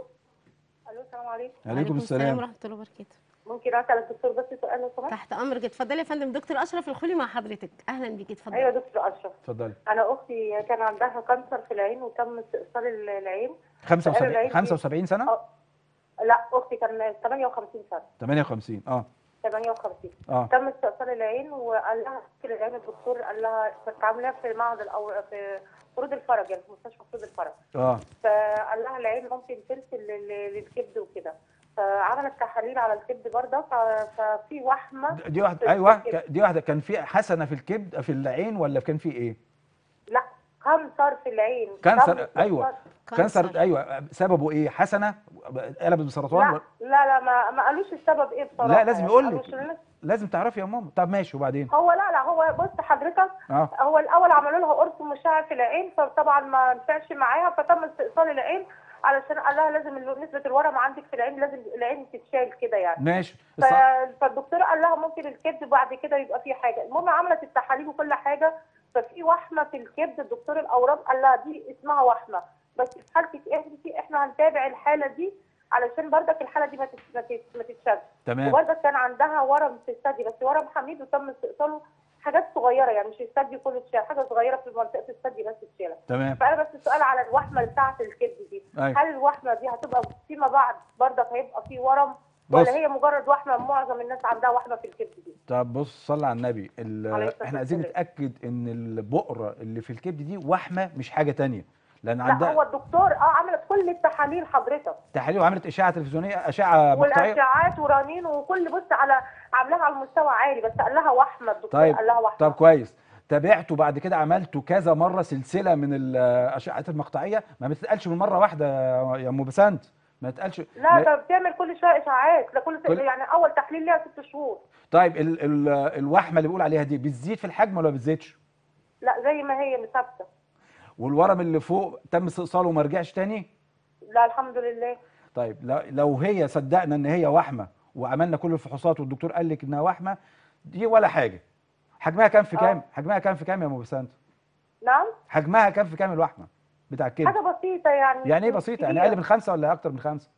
الو السلام عليكم. عليكم السلام ورحمه الله وبركاته. ممكن اسال الدكتور بس سؤال لو سمحت؟ تحت امرك، اتفضلي يا فندم. دكتور اشرف الخولي مع حضرتك، اهلا بيكي، اتفضلي. ايوه دكتور اشرف. اتفضلي. انا اختي كان عندها كانسر في العين وتم استئصال العين. خمسة وسبعين خمسة وسبعين سنه؟ أه. لا اختي كان ثمانية وخمسين سنه. ثمانية وخمسين اه ثمانية وخمسين اه تم استئصال العين، وقال لها في العين الدكتور قال لها كنت عاملاه في معهد او في فروض الفرج، يعني في مستشفى فروض الفرج. اه فقال لها العين ممكن ترسل للكبد وكده، فعملت تحاليل على الكبد برضه، ففي وحمه. دي واحده ايوه دي واحده كان في حسنه في الكبد في العين ولا كان في ايه؟ لا كانسر في العين. كانسر ايوه كانسر, كانسر ايوه. سببه ايه؟ حسنه قلبت بسرطان؟ لا لا لا ما, ما قالوش السبب ايه بصراحه. لا لازم يقول لك، لازم تعرفي يا ماما. طب ماشي وبعدين؟ هو لا لا هو بص حضرتك آه. هو الاول عملوا لها قرص مشع في العين، فطبعا ما نفعش معاها، فتم استئصال العين علشان قال لها لازم نسبه الورم عندك في العين لازم العين تتشال كده يعني. ماشي. ف... فالدكتور قال لها ممكن الكبد بعد كده يبقى فيه حاجه. المهم عملت التحاليل وكل حاجه، ففي وحمه في الكبد. الدكتور الاورام قال لها دي اسمها وحمه، بس في حالتك انت احنا هنتابع الحاله دي علشان بردك الحاله دي ما ما تتشالش. تمام. وبردك كان عندها ورم في الثدي، بس ورم حميد وتم استئصاله، حاجات صغيره يعني مش الثدي كله اتشال، حاجه صغيره في منطقه الثدي بس اتشالت. تمام. فانا بس السؤال على الوحمه بتاعه الكبد دي، أيوة. هل الوحمه دي هتبقى فيما بعد بردك هيبقى في ورم ولا هي مجرد وحمه؟ معظم الناس عندها وحمه في الكبد دي. طب بص صلي على النبي، احنا عايزين نتاكد ان البقره اللي في الكبد دي وحمه مش حاجه ثانيه، لان عندها. لا هو الدكتور اه عملت كل التحاليل حضرتك، تحاليل وعملت اشعه تلفزيونيه، اشعه مقطعيه والاشعاعات ورنين وكل بص على عاملاها على المستوى عالي، بس قال لها وحمه الدكتور. طيب. قال لها وحمه. طب كويس. تابعته بعد كده عملته كذا مره سلسله من الاشعاعات المقطعيه، ما بتتقالش من مره واحده يا ام بسنت، ما تقالش. لا ده بتعمل كل شويه اشاعات، لا كل, كل يعني اول تحليل ليها ست شهور. طيب ال ال الوحمه اللي بيقول عليها دي بتزيد في الحجم ولا ما بتزيدش؟ لا زي ما هي ثابته. والورم اللي فوق تم استئصاله وما رجعش تاني؟ لا الحمد لله. طيب لو هي صدقنا ان هي وحمه وعملنا كل الفحوصات والدكتور قال لك انها وحمه، دي ولا حاجه. حجمها كام في كام؟ أوه. حجمها كام في كام يا ام بسنت؟ نعم؟ حجمها كام في كام الوحمه بتاع الكبد؟ حاجه بسيطه يعني. يعني ايه بسيطه؟ يعني اقل من خمسه ولا اكتر من خمسه؟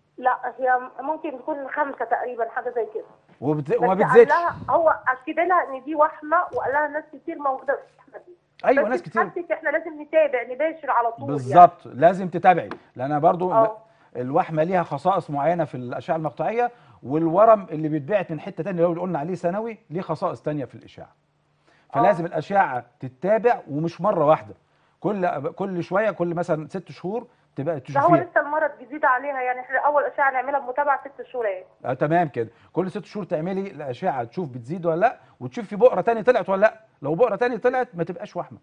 لا هي ممكن تكون خمسه تقريبا، حاجه زي كده. وبت... وما بتزيدش. هو اكد لها ان دي وحمه، وقال لها ناس كتير موجوده في الوحمه دي. ايوه ناس كتير. بس احنا لازم نتابع نباشر على طول. بالظبط يعني. لازم تتابعي، لان برضو أوه. الوحمه ليها خصائص معينه في الاشعه المقطعيه، والورم اللي بيتبعت من حته ثانيه اللي قلنا عليه ثانوي ليه خصائص ثانيه في الاشعه. فلازم أوه. الاشعه تتابع ومش مره واحده، كل كل شويه، كل مثلا ست شهور تبقى تشوفيها. هو لسه المرض جديد عليها يعني، احنا اول اشعه نعملها بمتابعه ست شهور اهي. اه تمام كده، كل ست شهور تعملي الاشعه تشوف بتزيد ولا لا، وتشوف في بقره ثانيه طلعت ولا لا، لو بقره ثانيه طلعت ما تبقاش وحمه.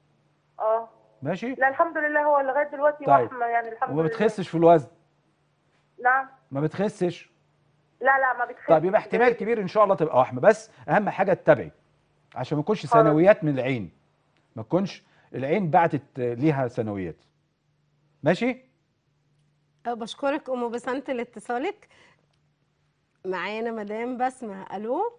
اه ماشي؟ لا الحمد لله هو لغايه دلوقتي طيب. وحمه يعني الحمد لله. وما بتخسش في الوزن؟ نعم. ما بتخسش؟ لا لا ما بتخسش. طيب يبقى احتمال كبير ان شاء الله تبقى وحمه، بس اهم حاجه تتابعي عشان ما تكونش ثانويات من العين، ما تكونش العين بعتت ليها ثانويات. ماشي؟ بشكرك ام بسنت لاتصالك. معانا مدام بسمه. الو.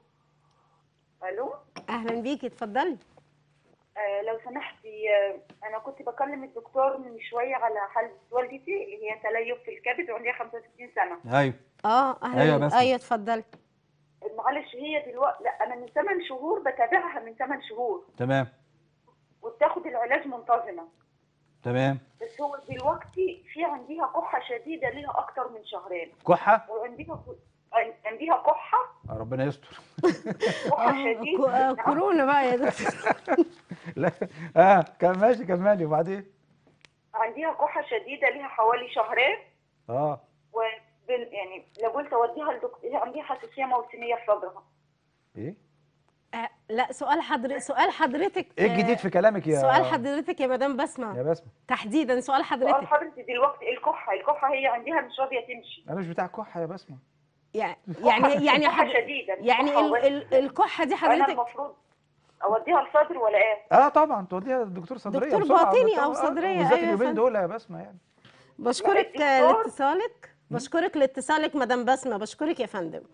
الو اهلا بيكي، اتفضلي. آه لو سمحتي، آه انا كنت بكلم الدكتور من شويه على حاله والدتي اللي هي تليف في الكبد وعندها خمسة وستين سنه. ايوه اه اهلا. ايوه بس ايوه اتفضلي. معلش هي دلوقتي، لا انا من ثمان شهور بتابعها، من ثمان شهور. تمام. وبتاخد العلاج منتظمه. تمام. بس هو دلوقتي في عندها كحه شديده ليها اكتر من شهرين. كحه؟ وعندها عندها كحه. ربنا يستر. كحه شديده. كورونا بقى يا دكتور. لا اه كان ماشي كملي وبعدين. عنديها كحه شديده ليها حوالي شهرين. اه وبن يعني لو قلت اوديها لدكتور عندها حساسيه موسميه في صدرها. ايه آه لا سؤال حضرتك سؤال حضرتك ايه الجديد في كلامك يا سؤال حضرتك يا مدام بسمه يا بسمه؟ سؤال تحديدا سؤال حضرتك حضرتك دلوقتي الكحه الكحه هي عندها مش راضيه تمشي. انا مش بتاع كحه يا بسمه. يعني يعني يعني كحه حد... شديده يعني كحة ال... وبس. ال... الكحه دي انا حضرتك المفروض اوديها الصدر ولا ايه؟ اه طبعا توديها للدكتور صدريه دكتور بسرعة. باطني أو آه، صدرية، بالذات أيوة يا اليومين فندم. دول يا بسمه يعني. بشكرك لا، الدكتور- لاتصالك بشكرك لاتصالك مدام بسمه، بشكرك يا فندم.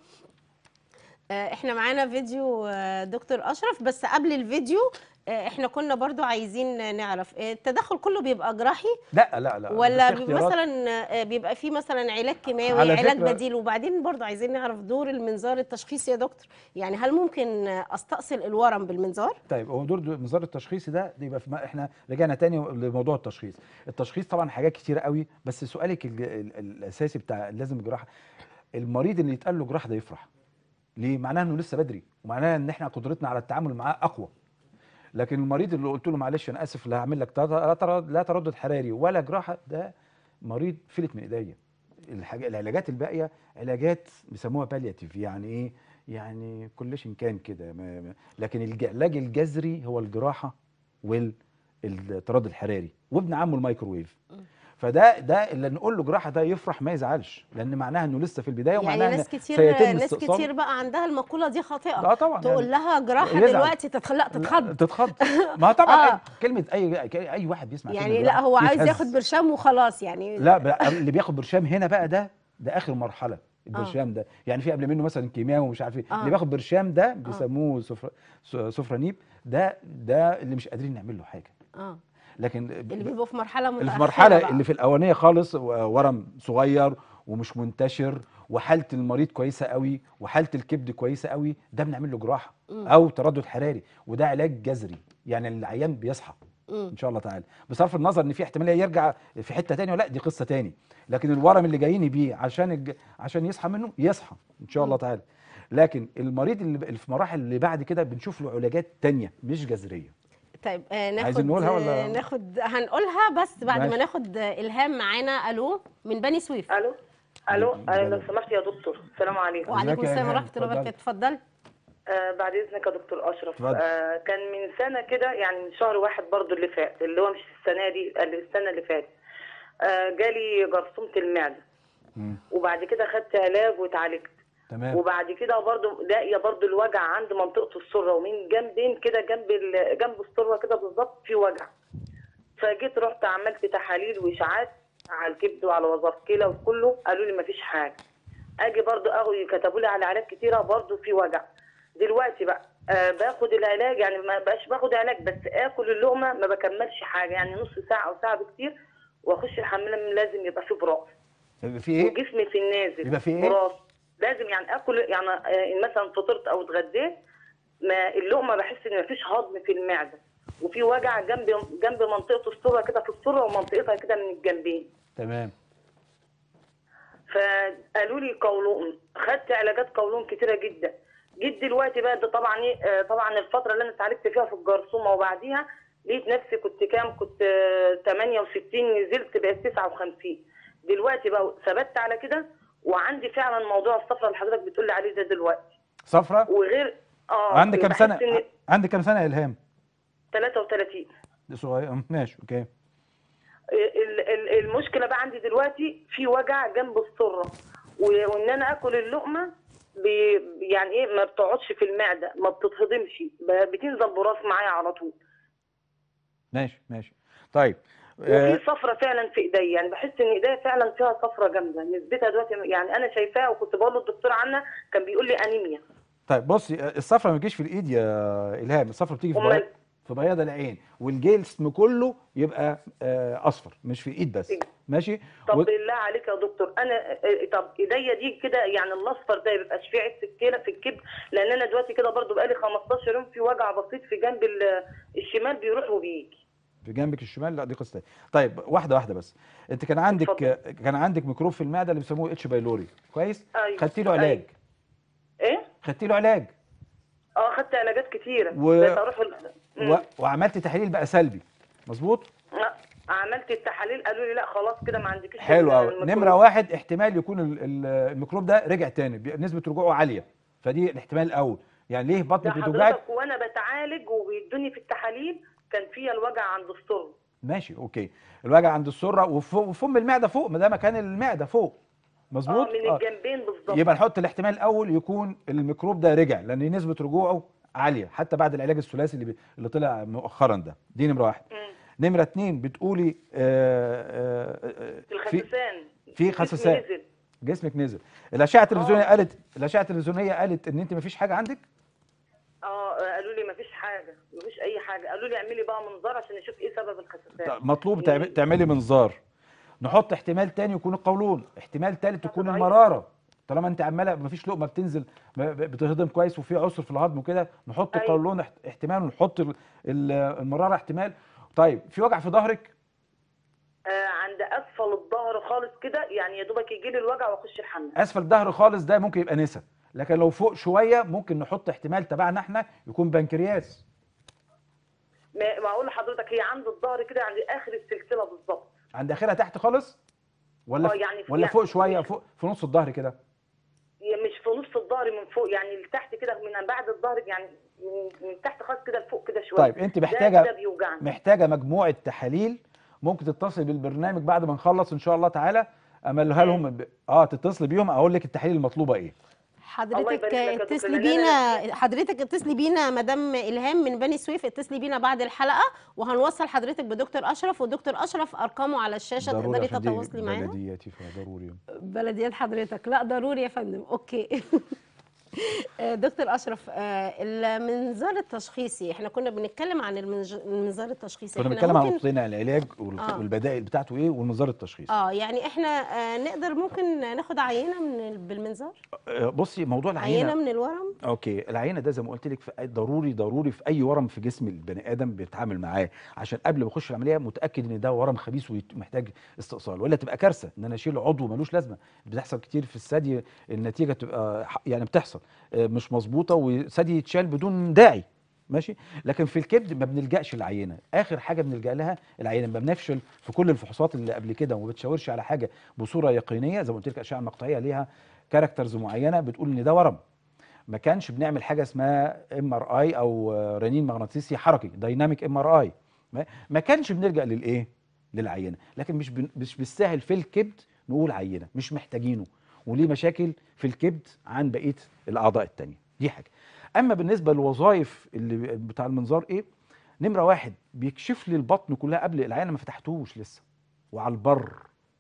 آه، احنا معانا فيديو آه، دكتور اشرف، بس قبل الفيديو آه، احنا كنا برضو عايزين نعرف آه، التدخل كله بيبقى جراحي لا لا لا ولا في بيبقى اختيارات. مثلا آه، بيبقى فيه مثلا علاج كيماوي، على علاج فكرة- بديل؟ وبعدين برضو عايزين نعرف دور المنظار التشخيصي يا دكتور، يعني هل ممكن آه، استأصل الورم بالمنظار؟ طيب هو دور المنظار التشخيصي ده ده يبقى في ما احنا رجعنا تاني لموضوع التشخيص. التشخيص طبعا حاجات كتيره قوي، بس سؤالك ال ال الاساسي بتاع لازم جراحه. المريض اللي يتقال له جراحه ده يفرح. ليه؟ معناها انه لسه بدري، ومعناها ان احنا قدرتنا على التعامل معاه اقوى. لكن المريض اللي قلت له معلش انا اسف لا هعمل لك لا تردد لا تردد حراري ولا جراحه، ده مريض فلت من ايديا. الحاجة العلاجات الباقيه علاجات بيسموها بالياتيف، يعني ايه؟ يعني كلش إن كان كده. ما- ما- لكن العلاج الجذري هو الجراحه والتردد الحراري وابن عمه الميكروويف. فده ده اللي نقول له جراحه ده يفرح ما يزعلش، لان معناها انه لسه في البدايه يعني ومعناها ناس ان كتير سيتم ناس استئصاله. كتير بقى عندها المقولة دي خاطئة. اه طبعا تقول يعني لها جراحة يزعل. دلوقتي تتخ... لا تتخض تتخض. ما طبعا آه. أي كلمه اي اي واحد بيسمع يعني كلمة لا جراحة هو عايز يتهز. ياخد برشام وخلاص يعني. لا بقى اللي بياخد برشام هنا بقى ده ده اخر مرحله البرشام ده. يعني في قبل منه مثلا كيماوي ومش عارف ايه. آه. اللي بياخد برشام ده بيسموه سفر... سفرانيب. ده ده اللي مش قادرين نعمل له حاجه. اه لكن اللي بيبقوا في مرحلة اللي متأخرة في مرحله بقى. اللي في الاولانيه خالص ورم صغير ومش منتشر وحاله المريض كويسه قوي وحاله الكبد كويسه قوي، ده بنعمل له جراحه او تردد حراري، وده علاج جذري. يعني العيان بيصحى ان شاء الله تعالى، بصرف النظر ان في احتماليه يرجع في حته تانية ولا دي قصه تاني. لكن الورم اللي جايين بيه عشان الج... عشان يصحى منه يصحى ان شاء الله تعالى. لكن المريض اللي في مراحل اللي بعد كده بنشوف له علاجات تانية مش جذريه. طيب آه ناخد عايزين نقولها ولا؟ آه ناخد هنقولها بس بعد ماشي. ما ناخد آه الهام معانا. الو من بني سويف. الو الو اتفضل. آه، لو سمحت يا دكتور السلام عليكم. وعليكم ازيك يا السلام إلهام؟ ورحمة الله اتفضلي. وبركاته. اتفضل. آه بعد اذنك يا دكتور اشرف. اتفضل. آه كان من سنه كده يعني من شهر واحد برضو اللي فات اللي هو مش السنه دي السنه اللي فاتت آه جالي جرثومه المعده. مم. وبعد كده خدت علاج واتعالجت. تمام. وبعد كده برضو لاقيه برضو الوجع عند منطقه السره ومن جنبين كده جنب ال- جنب السره كده بالظبط في وجع. فجيت رحت عملت تحاليل واشاعات على الكبد وعلى وظائف كلى وكله قالوا لي مفيش حاجه. اجي برضو اخد كتبوا لي على علاج كتيره برضو في وجع. دلوقتي بقى آه باخد العلاج يعني ما بقاش باخد علاج بس اكل اللقمه ما بكملش حاجه يعني نص ساعه او ساعه بكتير واخش الحمام لازم يبقى فيه براس. يبقى في ايه؟ وجسمي في النازل يبقى في ايه؟ براس لازم يعني اكل يعني آه مثلا فطرت او اتغديت ما اللقمه بحس ان مفيش هضم في المعده وفي وجع جنب جنب منطقه السره كده في السره ومنطقتها كده من الجنبين. تمام. فقالوا لي قولون خدت علاجات قولون كتيره جدا. جيت دلوقتي بقى ده طبعا ايه آه طبعا الفتره اللي انا اتعالجت فيها في الجرثومه وبعديها لقيت نفسي كنت كام كنت آه ثمانية وستين نزلت بقيت تسعة وخمسين. دلوقتي بقى ثبت على كده وعندي فعلا موضوع الصفرة اللي حضرتك بتقول لي عليه ده دلوقتي. صفرة؟ وغير اه عندك كام سنه؟ إن... عندك كام سنه يا الهام؟ ثلاثة وثلاثين. دي صغير ماشي اوكي. ال- ال- المشكله بقى عندي دلوقتي في وجع جنب السره وان انا اكل اللقمه بي يعني ايه ما بتقعدش في المعده ما بتتهضمش ب- بتنزل براس معايا على طول. ماشي ماشي طيب. وفي صفرة فعلا في ايديا يعني بحس ان ايديا فعلا فيها صفرة جامده نسبتها دلوقتي يعني انا شايفاها وكنت بقول للدكتور عنها كان بيقول لي انيميا. طيب بصي الصفرة ما بتجيش في الايد يا الهام، الصفرة بتيجي في بياض في بياض العين والجسم كله يبقى آه اصفر مش في الايد بس. ماشي. طب و... بالله عليك يا دكتور انا طب ايديا دي كده يعني الاصفر ده يبقاش فيه عيب في الكلى في الكبد لان انا دلوقتي كده برضو بقالي خمستاشر يوم في وجع بسيط في جنب الشمال بيروح وبيجي. في جنبك الشمال؟ لا دي قصه ثانيه. طيب واحده واحده بس. انت كان عندك اتفضل. كان عندك ميكروب في المعده اللي بيسموه اتش بايلوري كويس؟ أيوة. خدتي له علاج. أيوة. ايه؟ خدتي له علاج؟ اه خدت علاجات كتيره و... بقيت اروح ال... و... وعملت تحليل بقى سلبي مظبوط؟ لا، عملت التحاليل قالوا لي لا خلاص كده ما عندكيش حلو قوي. الميكروب. نمره واحد احتمال يكون ال- ال- الميكروب ده رجع تاني، بي- نسبه رجوعه عاليه، فدي الاحتمال الاول. يعني ليه ده بطنك بتوجعك؟ حضرتك وانا بتعالج وبيدوني في التحاليل كان فيها الوجع عند الصلب. ماشي اوكي. الوجع عند السره وفوق وفم المعده فوق، ما ده مكان المعده فوق مظبوط؟ اه من الجنبين بالظبط. يبقى نحط الاحتمال الاول يكون الميكروب ده رجع، لان نسبه رجوعه عاليه حتى بعد العلاج الثلاثي اللي بي... اللي طلع مؤخرا ده. دي نمره واحد. مم. نمره اتنين بتقولي آه آه آه في الخسسان في جسمي خسسان نزل. جسمك نزل. الاشعه التلفزيونيه قالت الاشعه التلفزيونيه قالت ان انت مفيش حاجه عندك؟ اه قالوا لي مفيش حاجه، مفيش اي حاجه، قالوا لي اعملي بقى منظار عشان نشوف ايه سبب الخسسان. مطلوب تعم- تعملي منظار. نحط احتمال تاني يكون القولون، احتمال تالت تكون ضعيف. المراره. طالما انت عماله مفيش لقمه بتنزل ب- ب- بتهضم كويس وفي عسر في الهضم وكده، نحط أيوة. القولون احت- احتمال، ونحط ال- ال- المراره احتمال. طيب في وجع في ظهرك؟ آه عند اسفل الظهر خالص كده، يعني يا دوبك يجي لي الوجع واخش الحمام. اسفل الظهر خالص ده ممكن يبقى نسا، لكن لو فوق شويه ممكن نحط احتمال تبعنا احنا يكون بنكرياس. ما ما اقول لحضرتك هي عند الظهر كده عند اخر السلسله بالظبط. عند اخرها تحت خالص؟ ولا اه ف- يعني ولا يعني فوق شويه، مش- فوق في نص الظهر كده؟ هي مش في نص الظهر من فوق، يعني لتحت كده من بعد الظهر، يعني من من تحت خالص كده لفوق كده شويه. طيب انت ده محتاجه كده بيوجعني. محتاجه مجموعه تحاليل. ممكن تتصل بالبرنامج بعد ما نخلص ان شاء الله تعالى، املها لهم ب... اه تتصل بيهم اقول لك التحاليل المطلوبه ايه. الله حضرتك يبارك لك يا دكتور، اتصلي لأن بينا، حضرتك اتصلي بينا مدام الهام من بني سويف، اتصلي بينا بعد الحلقه وهنوصل حضرتك بدكتور اشرف، ودكتور اشرف ارقامه على الشاشه ضروري تقدري عشان دي تتواصلي معانا. بلدياتي فضروري. بلديات حضرتك؟ لا ضروري يا فندم. اوكي. آه، دكتور اشرف، آه، المنظار التشخيصي، احنا كنا بنتكلم عن المنج- المنظار التشخيصي. كنا احنا بنتكلم عن ممكن نقطتين، العلاج وال- آه. والبدائل بتاعته ايه والمنظار التشخيصي. اه يعني احنا آه، نقدر ممكن ناخد عينه من ال- بالمنظار، آه، بصي موضوع عينه العينه من الورم. اوكي. العينه ده زي ما قلت لك في أي- ضروري ضروري في اي ورم في جسم البني ادم بيتعامل معاه، عشان قبل ما اخش العمليه متاكد ان ده ورم خبيث ومحتاج استئصال، ولا تبقى كارثه ان انا اشيل عضو ملوش لازمه. بتحصل كتير في الثدي، النتيجه تبقى ح- يعني بتحصل آه، مش مظبوطه وثدي يتشال بدون داعي. ماشي. لكن في الكبد ما بنلجاش للعينه، اخر حاجه بنلجا لها العينه. ما بنفشل في كل الفحوصات اللي قبل كده وما بتشاورش على حاجه بصوره يقينيه، زي ما قلت لك الاشعه المقطعيه ليها كاركترز معينه بتقول ان ده ورم. ما كانش بنعمل حاجه اسمها ام ار اي او رنين مغناطيسي حركي، دايناميك ام ار اي. ما كانش بنلجا للايه؟ للعينه. لكن مش بن- مش بالسهل في الكبد نقول عينه، مش محتاجينه، وليه مشاكل في الكبد عن بقيه الاعضاء التانيه. دي حاجه. اما بالنسبه للوظائف اللي بتاع المنظار ايه؟ نمره واحد بيكشف لي البطن كلها قبل العينه، ما فتحتوش لسه وعلى البر،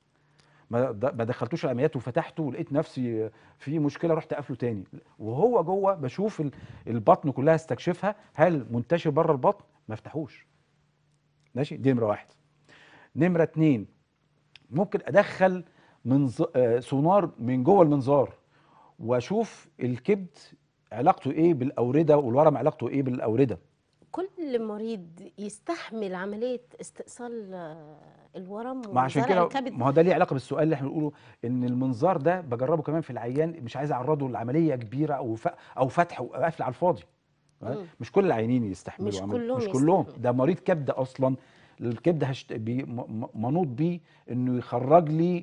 ما د- ما دخلتوش العمليات وفتحته ولقيت نفسي في مشكله رحت قافله تاني، وهو جوه بشوف ال- البطن كلها استكشفها، هل منتشر بره البطن؟ ما افتحوش. ماشي. دي نمره واحد. نمره اتنين ممكن ادخل منظ... آه، سونار من جوه المنظار واشوف الكبد علاقته ايه بالاورده، والورم علاقته ايه بالاورده. كل مريض يستحمل عمليه استئصال آه، الورم ما عشان وزرع كده الكبد؟ ما هو ده ليه علاقه بالسؤال اللي احنا بنقوله، ان المنظار ده بجربه كمان في العيان مش عايز اعرضه لعمليه كبيره او ف... او فتح وقفل على الفاضي. مم. مش كل العيانين يستحملوا مش عمل- كلهم مش كلهم. يستحملوا. ده مريض كبد اصلا، الكبد هشت... بي... م- م- منوط بيه انه يخرج لي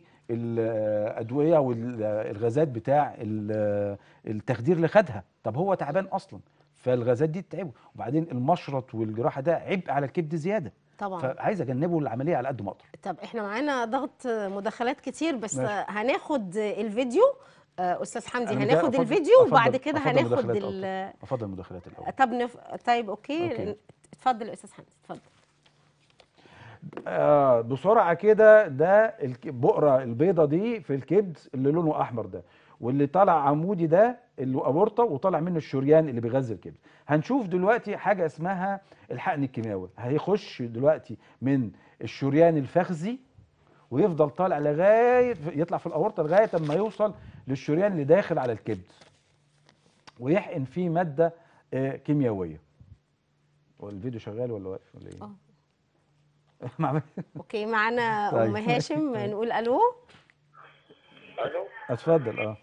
الادويه والغازات بتاع ال- التخدير اللي خدها. طب هو تعبان اصلا، فالغازات دي تتعبه، وبعدين المشرط والجراحه ده عبء على الكبد زياده، طبعا. فعايز اجنبه العمليه على قد ما اقدر. طب احنا معانا ضغط مداخلات كتير، بس ماشي. هناخد الفيديو. آه، استاذ حمدي أنا هناخد أفضل- الفيديو أفضل- وبعد كده أفضل هناخد مداخلات ال أفضل. افضل المداخلات الاول. طب نف... طيب اوكي, أوكي. اتفضل يا استاذ حمدي اتفضل. آه بسرعه كده، ده الك- البقره البيضه دي في الكبد اللي لونه احمر ده، واللي طالع عمودي ده اللي ابورطه وطالع منه الشريان اللي بيغذي الكبد. هنشوف دلوقتي حاجه اسمها الحقن الكيماوي، هيخش دلوقتي من الشريان الفخذي ويفضل طالع لغايه يطلع في الاورطه لغايه اما يوصل للشريان اللي داخل على الكبد، ويحقن فيه ماده آه كيميائيه. هو الفيديو شغال ولا واقف ولا ايه؟ اه مع- اوكي. معانا طيب. ام هاشم، نقول الو. الو اتفضل. اه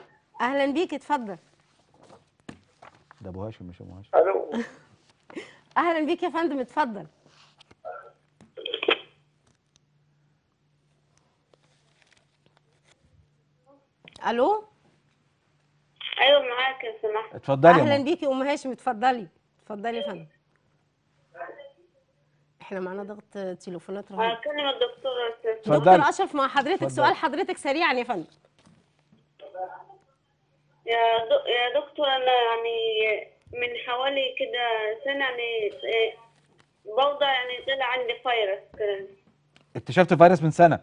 اهلا بيك، اتفضل. ده ابو هاشم مش ابو هاشم. الو اهلا بيك يا فندم، اتفضل. الو. ايوه معاك يا سماحه. اتفضلي يا اهلا ماما. بيكي ام هاشم، اتفضلي اتفضلي يا فندم. احنا معانا ضغط تليفونات رهيب. اكلم الدكتور يا استاذ. دكتور اتفضلي. اشرف مع حضرتك. اتفضلي. سؤال حضرتك سريعا يا فندم. يا دو... يا دكتور انا يعني من حوالي كده سنه يعني إيه، بوضع يعني طلع عندي فيروس كده. اكتشفت فيروس من سنه.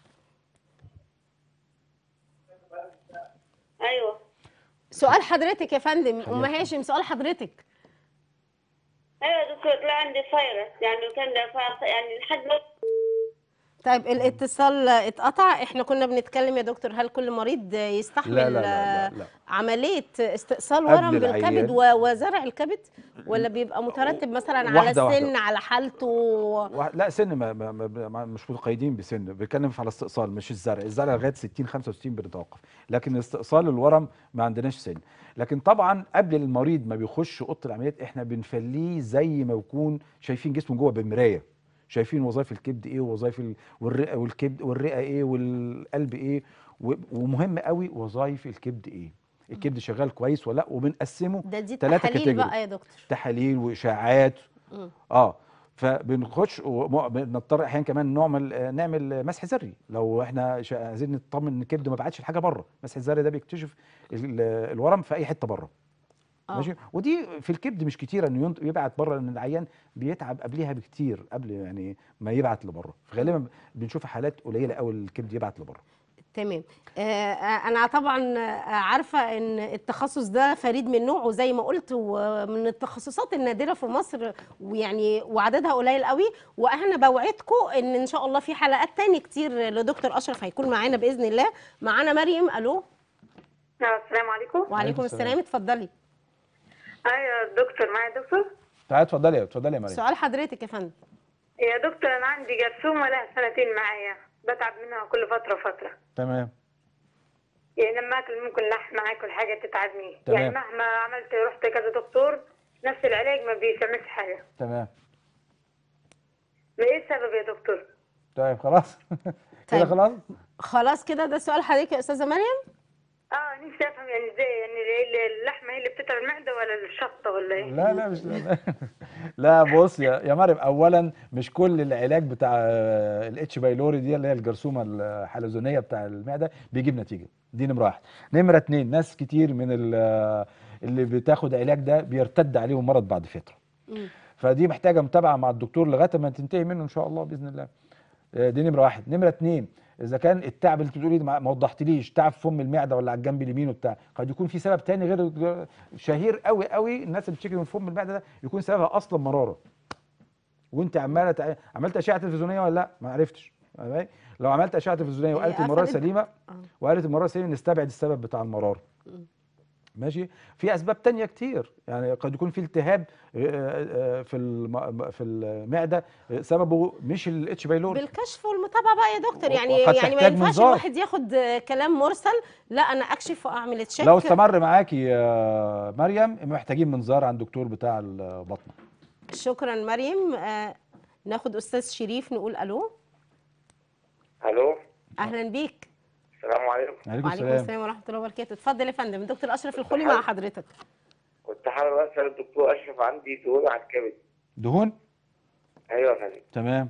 ايوه. سؤال حضرتك يا فندم ام هاشم، سؤال حضرتك. ايوه يا دكتور طلع عندي فيروس يعني كان ده ف- يعني لحد ما طيب الاتصال اتقطع. احنا كنا بنتكلم يا دكتور، هل كل مريض يستحمل لا لا لا لا, لا. عملية استئصال قبل ورم بالكبد العيان. و- وزرع الكبد، ولا بيبقى مترتب مثلا على واحدة السن واحدة. على حالته؟ واحد- لا سن ما ما ما ما- مش متقيدين بسن، بنتكلم على استئصال مش الزرع. الزرع لغايه ستين خمسة وستين بنتوقف، لكن استئصال الورم ما عندناش سن. لكن طبعا قبل المريض ما بيخش اوضه العمليات احنا بنفليه زي ما يكون شايفين جسمه جوه بمرايه، شايفين وظائف الكبد ايه ووظائف ال- والرئه والكبد والرئه ايه والقلب ايه، و- ومهم قوي وظائف الكبد ايه، الكبد شغال كويس ولا لا، وبنقسمه ده دي ثلاثه تحاليل كاتيجوري، بقى يا دكتور. تحاليل واشاعات. مم. اه فبنخش وبنضطر احيانا كمان نعمل نعمل مسح ذري لو احنا شا- عايزين نطمن ان الكبد ما بعتش الحاجه بره. مسح الذري ده بيكتشف ال- الورم في اي حته بره. آه. ماشي. ودي في الكبد مش كتيره انه ينط- يبعت بره، لان العيان بيتعب قبلها بكتير قبل يعني ما يبعت لبره، فغالبا بنشوف حالات قليله قوي الكبد يبعت لبره. تمام. آه انا طبعا عارفه ان التخصص ده فريد من نوعه زي ما قلت، ومن التخصصات النادره في مصر، ويعني وعددها قليل قوي. وانا بوعدكم ان ان شاء الله في حلقات تاني كتير لدكتور اشرف هيكون معانا باذن الله. معانا مريم. الو. السلام عليكم. وعليكم السلام، اتفضلي. ايوه دكتور معايا دكتور. تعالي اتفضلي اتفضلي يا مريم. سؤال حضرتك يا فندم. يا دكتور انا عندي جرثومه لها سنتين معايا، بتعب منها كل فتره فتره. تمام. يعني لما اكل ممكن لحمه اكل حاجه تتعبني. تمام. يعني مهما عملت رحت كذا دكتور نفس العلاج ما بيسمعش حاجه. تمام. ايه السبب يا دكتور؟ طيب خلاص. كده طيب. خلاص. خلاص كده ده سؤال حضرتك يا استاذه مريم. اه نفسي افهم يعني ازاي، يعني ال- اللحمه هي اللي بتتعب المعده ولا الشطه ولا ايه؟ لا لا مش لا لا بص يا يا مريم، اولا مش كل العلاج بتاع الاتش بايلوري دي اللي هي الجرثومه الحلزونيه بتاع المعده بيجيب نتيجه. دي نمره واحد. نمره اتنين، ناس كتير من ال- اللي بتاخد علاج ده بيرتد عليهم المرض بعد فتره. مم. فدي محتاجه متابعه مع الدكتور لغايه ما تنتهي منه ان شاء الله باذن الله. آه، دي نمره واحد. نمره اتنين، اذا كان التعب اللي بتقولي ما ما وضحتليش تعب في فم المعده ولا على الجنب اليمين وبتاع، قد يكون في سبب تاني غير غير- شهير قوي قوي الناس اللي بتشتكي من فم المعده ده يكون سببها اصلا مراره. وانت عماله تع... عملت اشعه تلفزيونيه ولا لا؟ ما عرفتش. تمام؟ لو عملت اشعه تلفزيونيه وقالت هي المراره قفلت- سليمه آه. وقالت المراره سليمه نستبعد السبب بتاع المراره. مم. ماشي. في اسباب تانية كتير، يعني قد يكون في التهاب آه، آه، في الم- في المعده آه، سببه مش الاتش بايلوري. بالكشف والمتابعه بقى يا دكتور. يعني وقد يعني ما تحتاج ينفعش منظار. الواحد ياخد كلام مرسل، لا انا اكشف واعمل تشيك. لو استمر معاكي يا مريم محتاجين منظار عند الدكتور بتاع البطنه. شكرا مريم. آه ناخد استاذ شريف، نقول الو. الو. اهلا بيك. السلام عليكم. عليكم وعليكم السلام. السلام ورحمه الله وبركاته. اتفضل يا فندم، الدكتور اشرف الخولي مع حضرتك. كنت حابب اسال الدكتور اشرف، عندي دهون على الكبد. دهون؟ ايوه يا فندم. تمام.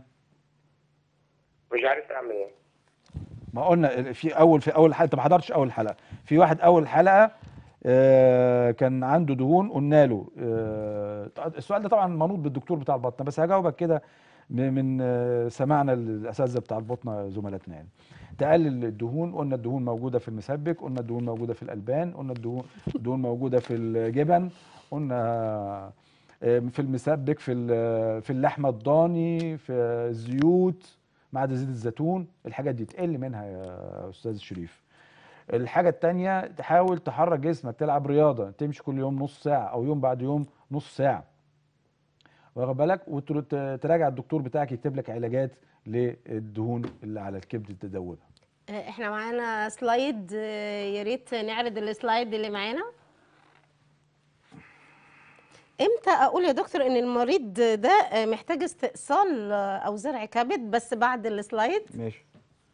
مش عارف اعمل ايه. ما قلنا في اول في اول حلقه، انت ما حضرتش اول حلقه. في واحد اول حلقه آه كان عنده دهون، قلنا له آه السؤال ده طبعا منوط بالدكتور بتاع البطنه، بس هجاوبك كده من آه سمعنا الاساتذه بتاع البطنه زملاتنا. يعني تقلل الدهون، قلنا الدهون موجوده في المسبك، قلنا الدهون موجوده في الالبان، قلنا الدهون الدهون موجوده في الجبن، قلنا في المسبك، في في اللحمه الضاني، في الزيوت ما عدا زيت الزيتون. الحاجات دي تقل منها يا استاذ شريف. الحاجه الثانيه تحاول تحرك جسمك، تلعب رياضه، تمشي كل يوم نص ساعه او يوم بعد يوم نص ساعه، واخد بالك، وتراجع الدكتور بتاعك يكتب لك علاجات للدهون اللي على الكبد تدوبها. احنا معانا سلايد، يا ريت نعرض السلايد اللي معانا. امتى اقول يا دكتور ان المريض ده محتاج استئصال او زرع كبد بس بعد السلايد؟ ماشي.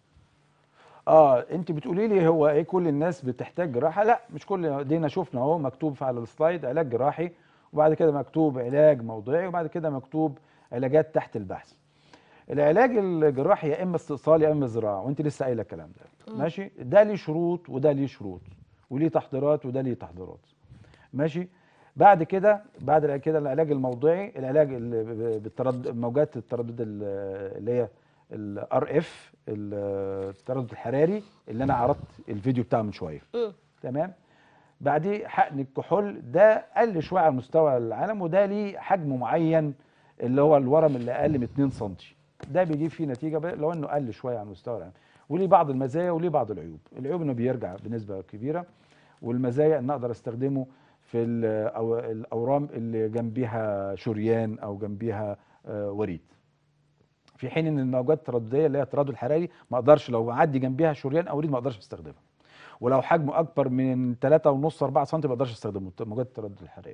اه انت بتقولي لي هو ايه كل الناس بتحتاج جراحه؟ لا، مش كل دينا شفنا اهو مكتوب على السلايد علاج جراحي، وبعد كده مكتوب علاج موضعي، وبعد كده مكتوب علاجات تحت البحث. العلاج الجراحي يا اما استئصال يا اما زراعه، وانت لسه قايله الكلام ده. ماشي. ده ليه شروط وده ليه شروط، وليه تحضيرات وده ليه تحضيرات. ماشي. بعد كده بعد كده العلاج الموضعي، العلاج بالتردد، موجات التردد اللي هي الار اف، التردد الحراري اللي انا عرضت الفيديو بتاعه من شويه. تمام. بعديه حقن الكحول، ده قل شويه على مستوى العالم، وده ليه حجم معين اللي هو الورم اللي اقل من اتنين سم، ده بيجيب فيه نتيجه لو انه قل شويه على مستوى العالم، وليه بعض المزايا وليه بعض العيوب. العيوب انه بيرجع بنسبه كبيره، والمزايا ان اقدر استخدمه في الاورام اللي جنبيها شريان او جنبيها وريد، في حين ان الموجات التردديه اللي هي التردد الحراري ما اقدرش لو عدي جنبيها شريان او وريد ما اقدرش استخدمها، ولو حجمه اكبر من تلاتة ونص اربعة سم ما اقدرش استخدمه موجات التردد الحراري.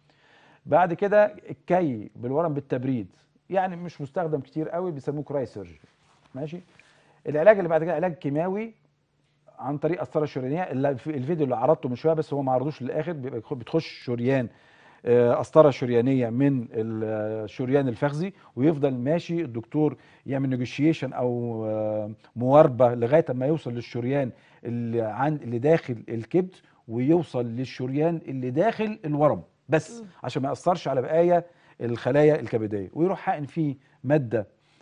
بعد كده الكي بالورم بالتبريد، يعني مش مستخدم كتير قوي، بيسموه كراي سيرجري. ماشي. العلاج اللي بعد كده علاج كيماوي عن طريق قسطره شريانيه، اللي في الفيديو اللي عرضته من شويه بس هو ما عرضوش للاخر، بتخش شريان قسطره شريانيه من الشريان الفخذي، ويفضل ماشي الدكتور يعمل نيجوشيشن او مواربه لغايه ما يوصل للشريان اللي عند اللي داخل الكبد، ويوصل للشريان اللي داخل الورم بس عشان ما ياثرش على بقايا الخلايا الكبديه، ويروح حقن فيه ماده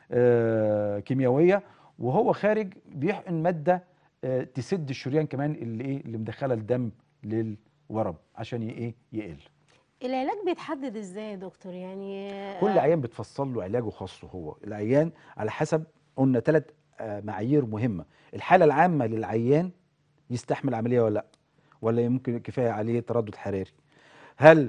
كيميائيه، وهو خارج بيحقن ماده تسد الشريان كمان اللي ايه اللي مدخله الدم للورم عشان ايه يقل. العلاج بيتحدد ازاي يا دكتور؟ يعني كل عيان بتفصل له علاجه خاصه هو، العيان على حسب قلنا ثلاث معايير مهمه، الحاله العامه للعيان يستحمل عمليه ولا لا، ولا يمكن كفايه عليه تردد حراري، هل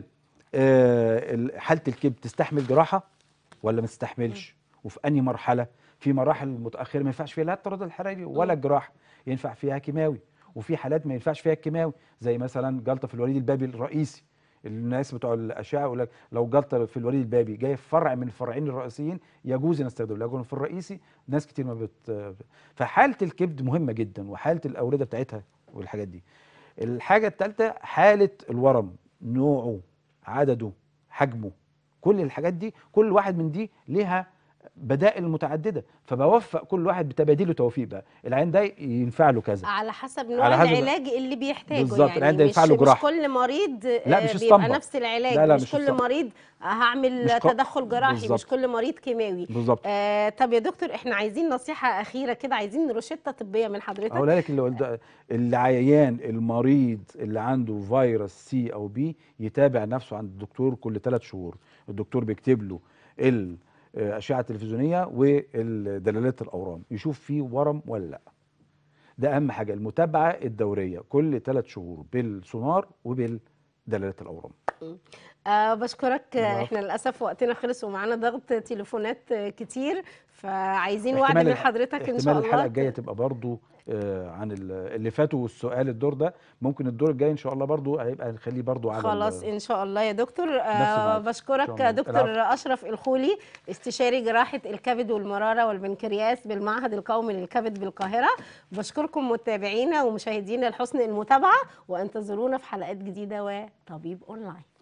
حاله الكبد تستحمل جراحه ولا ما تستحملش، وفي انهي مرحله. في مراحل متاخره ما ينفعش فيها لا التردد الحراري ولا الجراحه، ينفع فيها كيماوي، وفي حالات ما ينفعش فيها الكيماوي زي مثلا جلطه في الوريد البابي الرئيسي. الناس بتوع الاشعه يقول لك لو جلطه في الوريد البابي جايه في فرع من الفرعين الرئيسيين يجوز نستخدمه، لكن في الرئيسي ناس كتير ما بت. فحاله الكبد مهمه جدا، وحاله الاورده بتاعتها والحاجات دي. الحاجه الثالثه حاله الورم، نوعه، عدده، حجمه، كل الحاجات دي كل واحد من دي ليها بدائل متعدده، فبوفق كل واحد بتباديل وتوفيق بقى، العين ده ينفع له كذا على حسب نوع على حسب العلاج اللي بيحتاجه. بالظبط. يعني العين ده ينفع له مش, جراحه، مش كل مريض لا مش بيبقى اسطمبة. نفس العلاج، لا لا مش, مش كل اسطمبة. مريض هعمل مش تدخل جراحي بالزبط. مش كل مريض كيماوي بالظبط. آه طب يا دكتور احنا عايزين نصيحه اخيره كده، عايزين روشته طبيه من حضرتك. اقول لك اللي العيان المريض اللي عنده فيروس سي او بي يتابع نفسه عند الدكتور كل ثلاث شهور، الدكتور بيكتب له الاشعه التلفزيونيه ودلالات الاورام، يشوف فيه ورم ولا لا. ده اهم حاجه، المتابعه الدوريه كل ثلاث شهور بالسونار وبالدلالات الاورام. أه بشكرك. احنا للاسف وقتنا خلص ومعانا ضغط تليفونات كتير، فعايزين وعد من حضرتك ان شاء الله. احتمال الحلقه الجايه تبقى برضو آه عن اللي فاتوا والسؤال الدور ده، ممكن الدور الجاي ان شاء الله برضو هيبقى نخليه برضو على خلاص ان شاء الله يا دكتور. آه بشكرك دكتور اشرف الخولي، استشاري جراحه الكبد والمراره والبنكرياس بالمعهد القومي للكبد بالقاهره. بشكركم متابعينا ومشاهدينا لحسن المتابعه، وانتظرونا في حلقات جديده وطبيب اونلاين.